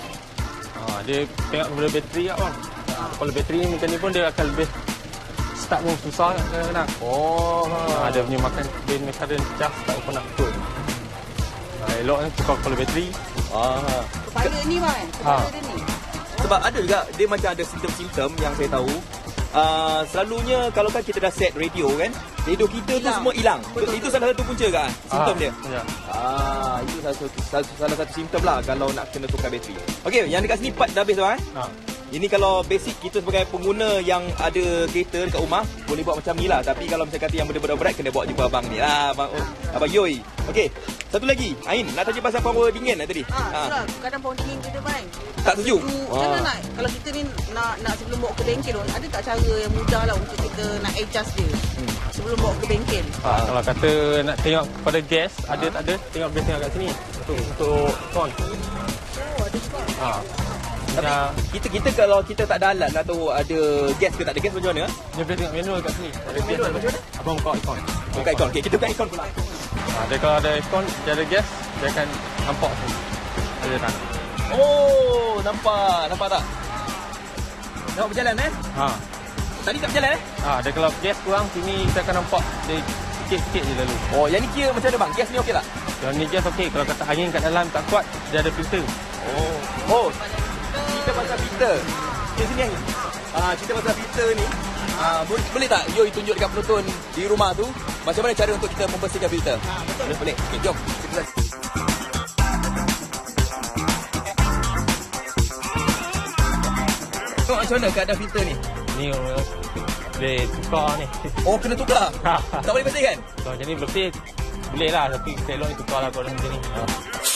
C: Ha, dia tengok kepada bateri lah bang. Ha, kalau bateri ni macam ni pun dia akan lebih start pun susah kadang-kadang.
B: Oh,
C: ha. Dia punya makan dia punya current charge tak pernah betul. Ha, elok ni tukar kalau bateri.
B: Ah.
A: Kepala ni bang, kepala dia ni.
B: Sebab ada juga dia macam ada simptom-simptom yang saya tahu. Uh, selalunya kalau kan kita dah set radio kan, radio kita ilang. Tu semua hilang. Itu salah satu punca kan simptom ah, dia. Ya. Ah, itu salah satu salah, salah satu simptom lah kalau nak kena tukar bateri. Okey, yang dekat sini part dah habis dah eh. Ha. Ini kalau basic kita sebagai pengguna yang ada kereta dekat rumah boleh buat macam ni lah. Tapi kalau misalnya kata yang benda-benda berat kena bawa jumpa abang ni lah, abang oh, abang Yoi. Okey, satu lagi Ain nak tanya pasal power dingin lah tadi.
A: Ha, ha. Kadang power dingin kita bang
B: tak sejuk.
A: Macam mana nak kalau kita ni nak nak sebelum bawa ke bengkel, ada tak cara yang mudah lah untuk kita nak adjust dia hmm. sebelum bawa ke bengkel?
C: Ha, kalau kata nak tengok pada gas, ha. ada tak ada, tengok boleh tengok kat sini. Untuk untuk kon.
A: Oh, ada juga.
C: Ha.
B: Tapi kita kita kalau kita tak ada alat nak tahu ada gas ke tak ada gas macam mana?
C: Dia boleh tengok manual kat sini. Ada
B: manual gas macam mana?
C: Abang buka ikon.
B: Buka ikon. Okey, kita buka ikon pula.
C: Ha, dia kalau ada ikon, dia ada gas, dia akan nampak sini. Ada tak?
B: Oh, nampak. Nampak tak? Nampak berjalan eh?
C: Ha.
B: Tadi tak berjalan eh?
C: Ha, dia kalau gas kurang sini kita akan nampak dia sikit-sikit je lalu.
B: Oh, yang ni kira macam mana bang? Gas ni okey tak?
C: Yang ni gas okey. Kalau kata angin kat dalam tak kuat, dia ada filter.
B: Oh. Oh. Cerita pasal filter. Di sini angin. Ah, cerita pasal filter ni. Ah, boleh, boleh tak Yoi tunjuk dekat penonton di rumah tu macam mana cara untuk kita membersihkan filter? Ha, betul. Boleh. Boleh. Okey, jom. Kita lihat. Oh, macam mana keadaan filter ni?
C: Ni boleh tukar ni.
B: Oh, kena tukar? Tak boleh bersihkan?
C: So, macam ni bersih boleh lah. Tapi elok ni tukar lah kalau macam ni. Ha.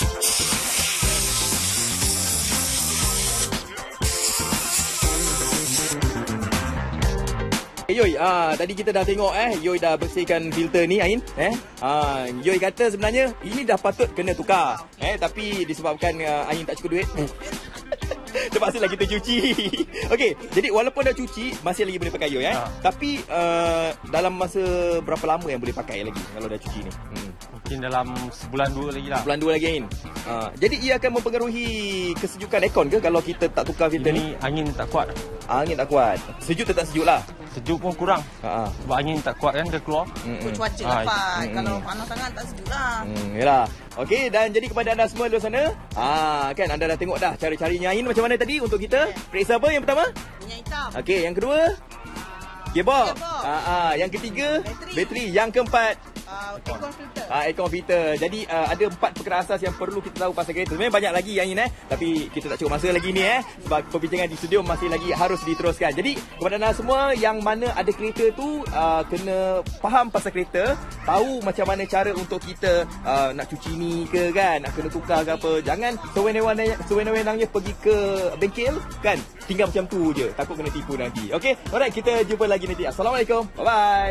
B: Yoi, ah tadi kita dah tengok eh Yoi dah bersihkan filter ni Ain eh. Ah Yoi kata sebenarnya ini dah patut kena tukar. Eh tapi disebabkan uh, Ain tak cukup duit. Terpaksalah kita cuci. Okey, jadi walaupun dah cuci masih lagi boleh pakai Yoi eh. Ha. Tapi uh, dalam masa berapa lama yang boleh pakai lagi kalau dah cuci ni? Hmm.
C: Mungkin dalam sebulan dua lagi lah.
B: Sebulan dua lagi Ain. Ha, jadi ia akan mempengaruhi kesejukan aircon ke kalau kita tak tukar filter
C: ini
B: ni?
C: Angin tak kuat.
B: Angin tak kuat. Sejuk tetap sejuk lah.
C: Sejuk pun kurang. Ha. Sebab angin tak kuat kan dia keluar.
A: Mm-mm. Cuaca ha. dapat. Mm-mm. Kalau panas sangat tak sejuk lah.
B: Hmm, yalah. Okey, dan jadi kepada anda semua di luar sana, ah kan anda dah tengok dah cara-caranya Ain macam mana tadi untuk kita? Periksa apa yang pertama?
A: Minyak hitam.
B: Okey, yang kedua? Gearbox.
A: Gearbox.
B: Ah, ah, yang ketiga? Bateri. Bateri. Yang keempat?
A: Uh, aircon filter.
B: Ah, aircon filter. Jadi uh, ada empat perkara asas yang perlu kita tahu pasal kereta. Sebenarnya banyak lagi yang ini eh, tapi kita tak cukup masa lagi ni eh sebab perbincangan di studio masih lagi harus diteruskan. Jadi kepada anda semua yang mana ada kereta tu uh, kena faham pasal kereta, tahu macam mana cara untuk kita uh, nak cuci ni ke kan, nak kena tukar ke apa. Jangan sewenang-wenangnya sewenang-wenangnya pergi ke bengkel kan, tinggal macam tu je. Takut kena tipu nanti. Okey, alright, kita jumpa lagi nanti. Assalamualaikum. Bye bye.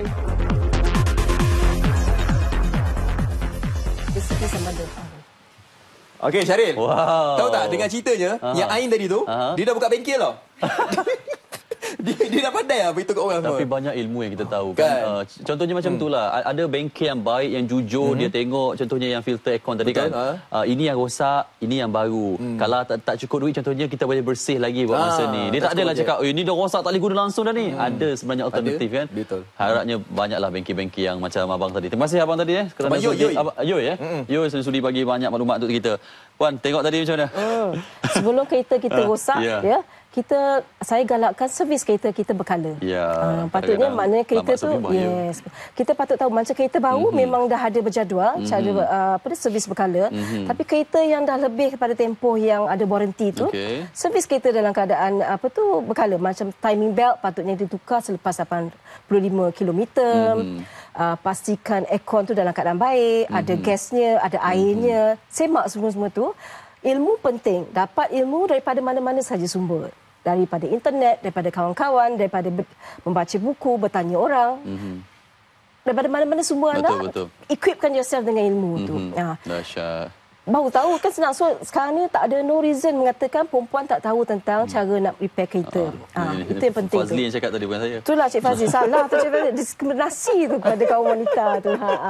B: Okey, Syaril.
E: Wow.
B: Tahu tak dengan ceritanya, uh-huh. yang Ain tadi tu, uh-huh. dia dah buka bengkel tau. dia, dia dah pandai lah beritahu kat orang.
E: Tapi
B: semua.
E: banyak ilmu yang kita tahu kan.
B: Kan?
E: Uh, contohnya macam
B: Hmm.
E: itulah. Ada bengkel yang baik, yang jujur,
B: Hmm.
E: dia tengok contohnya yang filter aircon tadi
B: Betul,
E: kan.
B: ha?
E: Uh, ini yang rosak, ini yang baru.
B: Hmm.
E: Kalau tak, tak cukup duit contohnya kita boleh bersih lagi buat
B: Ah,
E: masa ni. Dia
B: tak
E: tak adalah
B: cukup
E: cakap, "Oh, ini dah rosak tak boleh guna langsung dah ni."
B: Hmm.
E: Ada sebenarnya alternatif
B: Ada.
E: kan.
B: Betul.
E: Harapnya banyaklah bengkel-bengkel yang macam abang tadi. Terima kasih abang tadi eh kerana
B: Abang Yoi,
E: sudi-
B: Yoi.
E: Abang Yoi eh.
B: Mm-mm.
E: Yoi sudi bagi banyak maklumat untuk kita. Puan, tengok tadi macam mana?
H: Hmm. Sebelum kereta kita
E: Ah,
H: rosak,
E: ya.
H: ya, kita saya galakkan servis kereta kita berkala.
E: Ya,
H: Ah, patutnya
E: kadang-kadang
H: maknanya kereta
E: lambat
H: tu,
E: servis bahaya.
H: yes. Kita patut tahu macam kereta baru
E: Mhm.
H: memang dah ada berjadual
E: Mhm.
H: cara uh, apa dia servis berkala.
E: Mhm.
H: Tapi kereta yang dah lebih kepada tempoh yang ada warranty tu,
E: Okey.
H: servis kereta dalam keadaan apa tu berkala. Macam timing belt patutnya ditukar selepas lapan puluh lima kilometer.
E: Mhm.
H: Uh, pastikan aircon tu dalam keadaan baik, ada
E: Mhm.
H: gasnya, ada airnya. Semak semua-semua tu. Ilmu penting. Dapat ilmu daripada mana-mana sahaja sumber. Daripada internet, daripada kawan-kawan, daripada ber- membaca buku, bertanya orang.
E: Mhm.
H: Daripada mana-mana sumber
E: Betul,
H: anda,
E: betul.
H: equipkan yourself dengan ilmu tu.
E: Mhm.
H: Ha.
E: Dahsyat.
H: Baru tahu kan senang. So sekarang ni tak ada no reason mengatakan perempuan tak tahu tentang cara nak repair kereta. Ha, itu yang penting
E: Fazli
H: tu.
E: yang cakap tadi bukan saya.
H: Itulah Cik Fazli. Salah tu Cik Fazli. Diskriminasi tu kepada kaum wanita tu. Ha, ha.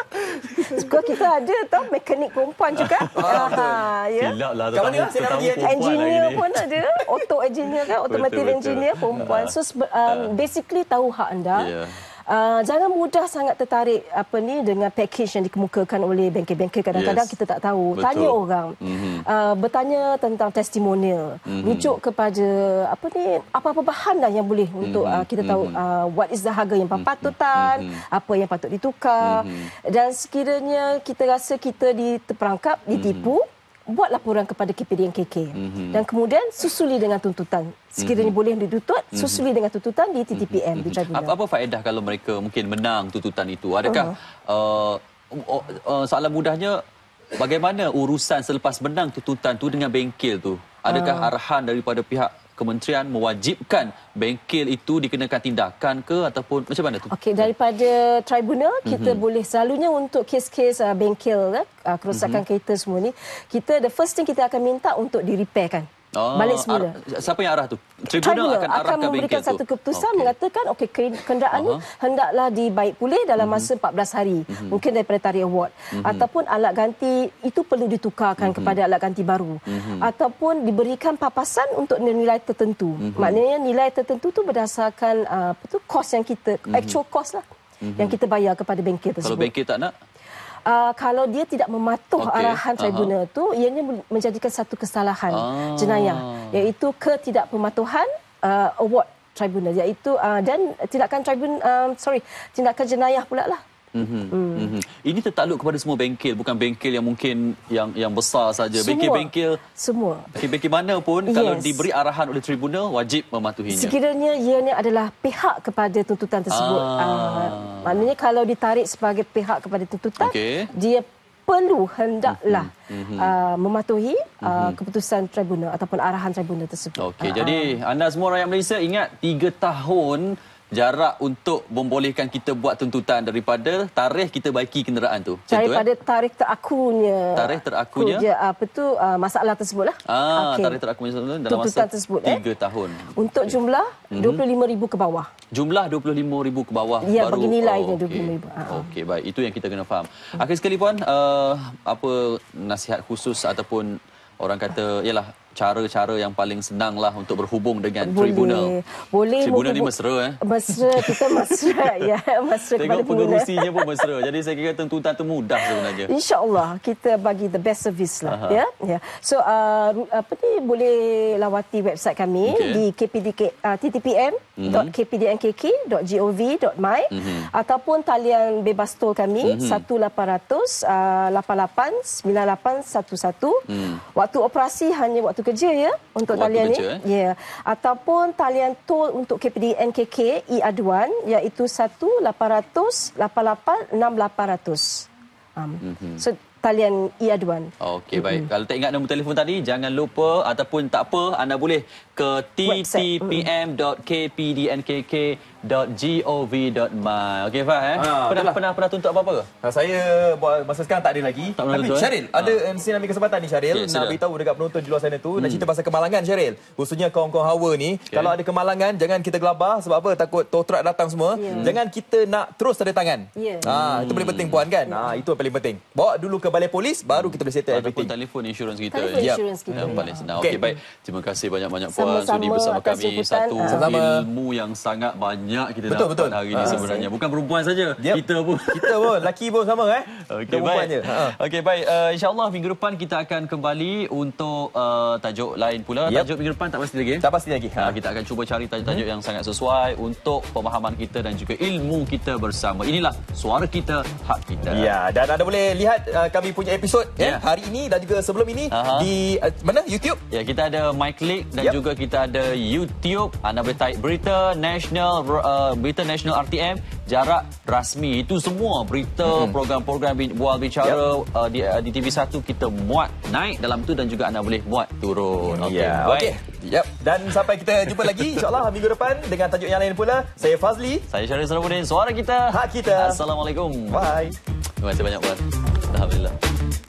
H: Suka kita ada tau mekanik perempuan juga. Ha, ya.
E: Silap lah.
B: Kat mana lah? Saya nak pergi nanti.
H: Engineer pun ada. Auto engineer kan. Automotive
E: Betul, betul.
H: engineer perempuan. So sebe- um, basically tahu hak anda.
E: Ya.
H: Uh, jangan mudah sangat tertarik apa ni dengan package yang dikemukakan oleh bengkel-bengkel. Kadang-kadang
E: Yes.
H: kita tak tahu.
E: Betul.
H: Tanya orang.
E: Mhm.
H: Uh, bertanya tentang testimonial.
E: Mhm.
H: Rujuk kepada apa ni apa-apa bahan lah yang boleh untuk uh, kita tahu uh, what is the harga yang patut-patutan,
E: Mhm.
H: apa yang patut ditukar.
E: Mhm.
H: Dan sekiranya kita rasa kita diterperangkap, ditipu, buat laporan kepada K P D N K K.
E: Mhm.
H: Dan kemudian susuli dengan tuntutan. Sekiranya boleh dituntut, susuli dengan tuntutan di T T P M, di tribunal.
E: Apa, apa faedah kalau mereka mungkin menang tuntutan itu? Adakah uh, uh, uh, soalan mudahnya bagaimana urusan selepas menang tuntutan tu dengan bengkel tu? Adakah
H: Uh.
E: arahan daripada pihak kementerian mewajibkan bengkel itu dikenakan tindakan ke ataupun macam mana tu?
H: Okey, daripada tribunal kita
E: Mhm.
H: boleh selalunya untuk kes-kes uh, bengkel kan, uh, kerosakan kereta semua ni, kita the first thing kita akan minta untuk di-repairkan.
E: Oh,
H: Balik semula.
E: ar- siapa yang arah tu? Tribunal, akan arahkan
H: memberikan
E: bengkel
H: satu
E: tu.
H: keputusan
E: Okey.
H: mengatakan okey kenderaan ni
E: Aha.
H: hendaklah dibaik pulih dalam masa empat belas hari. Mungkin daripada tarikh award ataupun alat ganti itu perlu ditukarkan kepada alat ganti baru ataupun diberikan papasan untuk nilai tertentu. Maknanya nilai tertentu tu berdasarkan uh, apa tu kos yang kita actual cost lah yang kita bayar kepada bengkel
E: Kalau
H: tersebut.
E: bengkel tak nak?
H: Uh, kalau dia tidak mematuh
E: Okey,
H: arahan tribunal tu, ianya menjadikan satu kesalahan
E: Ah.
H: jenayah, iaitu ketidakpematuhan uh, award tribunal, iaitu uh, dan tindakan tribunal um, sorry tindakan jenayah pula lah.
E: Mm-hmm. Mm-hmm. Ini tertakluk kepada semua bengkel, bukan bengkel yang mungkin yang yang besar saja.
H: Semua.
E: Bengkel-bengkel
H: Semua.
E: bengkel mana pun kalau
H: Yes.
E: diberi arahan oleh tribunal wajib mematuhinya.
H: Sekiranya ianya adalah pihak kepada tuntutan tersebut.
E: Ah.
H: Uh, maknanya kalau ditarik sebagai pihak kepada tuntutan,
E: Okey.
H: dia perlu hendaklah
E: Mhm.
H: uh, mematuhi uh, keputusan tribunal ataupun arahan tribunal tersebut.
E: Okey,
H: Ah,
E: jadi anda semua rakyat Malaysia ingat tiga tahun jarak untuk membolehkan kita buat tuntutan daripada tarikh kita baiki kenderaan tu. Macam tu,
H: daripada
E: eh?
H: tarikh terakunya
E: Tarikh terakunya?
H: Kuja, apa tu uh, masalah tersebut lah.
E: Ah,
H: Okey.
E: tarikh terakunya dalam
H: Tuntutan
E: masa
H: tersebut, eh?
E: tiga tahun.
H: Untuk jumlah
E: Mhm.
H: dua puluh lima ribu ke bawah.
E: Jumlah dua puluh lima ribu ke bawah
H: Ya,
E: baru.
H: bagi nilainya
E: okey.
H: dua puluh lima ribu. Ah.
E: Okey, baik. Itu yang kita kena faham. Akhir sekali puan, uh, apa nasihat khusus ataupun orang kata ialah cara-cara yang paling senang lah untuk berhubung dengan
H: Boleh.
E: tribunal.
H: Boleh
E: Tribunal ni
H: menghubung-
E: mesra eh.
H: Mesra, kita mesra ya, mesra kepada
E: Tengok
H: pengguna.
E: pengerusinya pun mesra. Jadi saya kira tuntutan tu mudah sebenarnya.
H: InsyaAllah kita bagi the best service lah.
E: Aha.
H: Ya, ya. So uh, ru- apa ni boleh lawati website kami
E: Okey.
H: di k p d k uh, t t p m dot k p d n k k dot gov dot my
E: Mhm.
H: ataupun talian bebas tol kami
E: Mhm.
H: satu lapan kosong uh, lapan lapan sembilan lapan satu satu.
E: Hmm.
H: Waktu operasi hanya waktu kerja ya untuk
E: Waktu
H: talian
E: kerja,
H: ni.
E: eh?
H: Ya. Ataupun talian tol untuk K P D N K K e-aduan iaitu satu lapan kosong lapan lapan enam lapan kosong. Um,
E: Mhm.
H: So talian e-aduan.
E: Okey, baik. Mm-hmm. Kalau tak ingat nombor telefon tadi, jangan lupa ataupun tak apa, anda boleh ke t t p m dot k p d n k k dot gov dot my. Okey, Fah, eh? Ha, pernah, pernah pernah tuntut apa-apa ke?
B: Ha, saya buat masa sekarang tak ada lagi. Tak Tapi betul, Syaril, eh? ada ha. Saya ambil kesempatan ni, Syaril, okay, nak beritahu dekat penonton di luar sana tu, hmm. nak cerita pasal kemalangan, Syaril. Khususnya kaum-kaum hawa ni, okay. kalau ada kemalangan, jangan kita gelabah. Sebab apa? Takut totrak datang semua. Yeah. Jangan kita nak terus tanda tangan. Yeah. Ha, itu paling penting, Puan, kan? Yeah. Ha, itu yang paling penting. Bawa dulu ke balai polis, baru kita boleh settle everything.
E: Ataupun telefon insurans kita.
H: Telefon
E: yep.
H: insurans kita.
E: Yang paling senang. Okey, okay, baik. Terima kasih banyak-banyak, Puan. Sudi bersama kami. Satu Sama. ilmu yang sangat banyak kita betul, dapat betul. hari ini sebenarnya. Bukan perempuan saja, yep. kita pun.
B: Kita pun, lelaki pun sama, eh?
E: Okey, baik. Okey, baik. Uh, InsyaAllah minggu depan kita akan kembali untuk uh, tajuk lain pula. Yep. Tajuk minggu depan tak pasti lagi.
B: Tak pasti lagi.
E: Ha. Uh, kita akan cuba cari tajuk-tajuk hmm. yang sangat sesuai untuk pemahaman kita dan juga ilmu kita bersama. Inilah Suara Kita, Hak Kita.
B: Ya, dan anda boleh lihat uh, kami punya episod yeah. ya, hari ini dan juga sebelum ini uh-huh. di uh, mana? YouTube.
E: Ya, kita ada MyClick dan yep. juga kita ada YouTube. Anda boleh type berita nasional, uh, berita nasional R T M, jarak rasmi. Itu semua berita, hmm. program-program bual bicara yep. uh, di, uh, di T V satu kita muat naik dalam tu dan juga anda boleh muat turun. Okey,
B: yeah. baik. Okay. Yep. Dan sampai kita jumpa lagi insya-Allah minggu depan dengan tajuk yang lain pula. Saya Fazli,
E: saya Syaril Sarafuddin. Suara Kita,
B: Hak Kita.
E: Assalamualaikum.
B: Bye.
E: Terima kasih banyak, Puan. Alhamdulillah.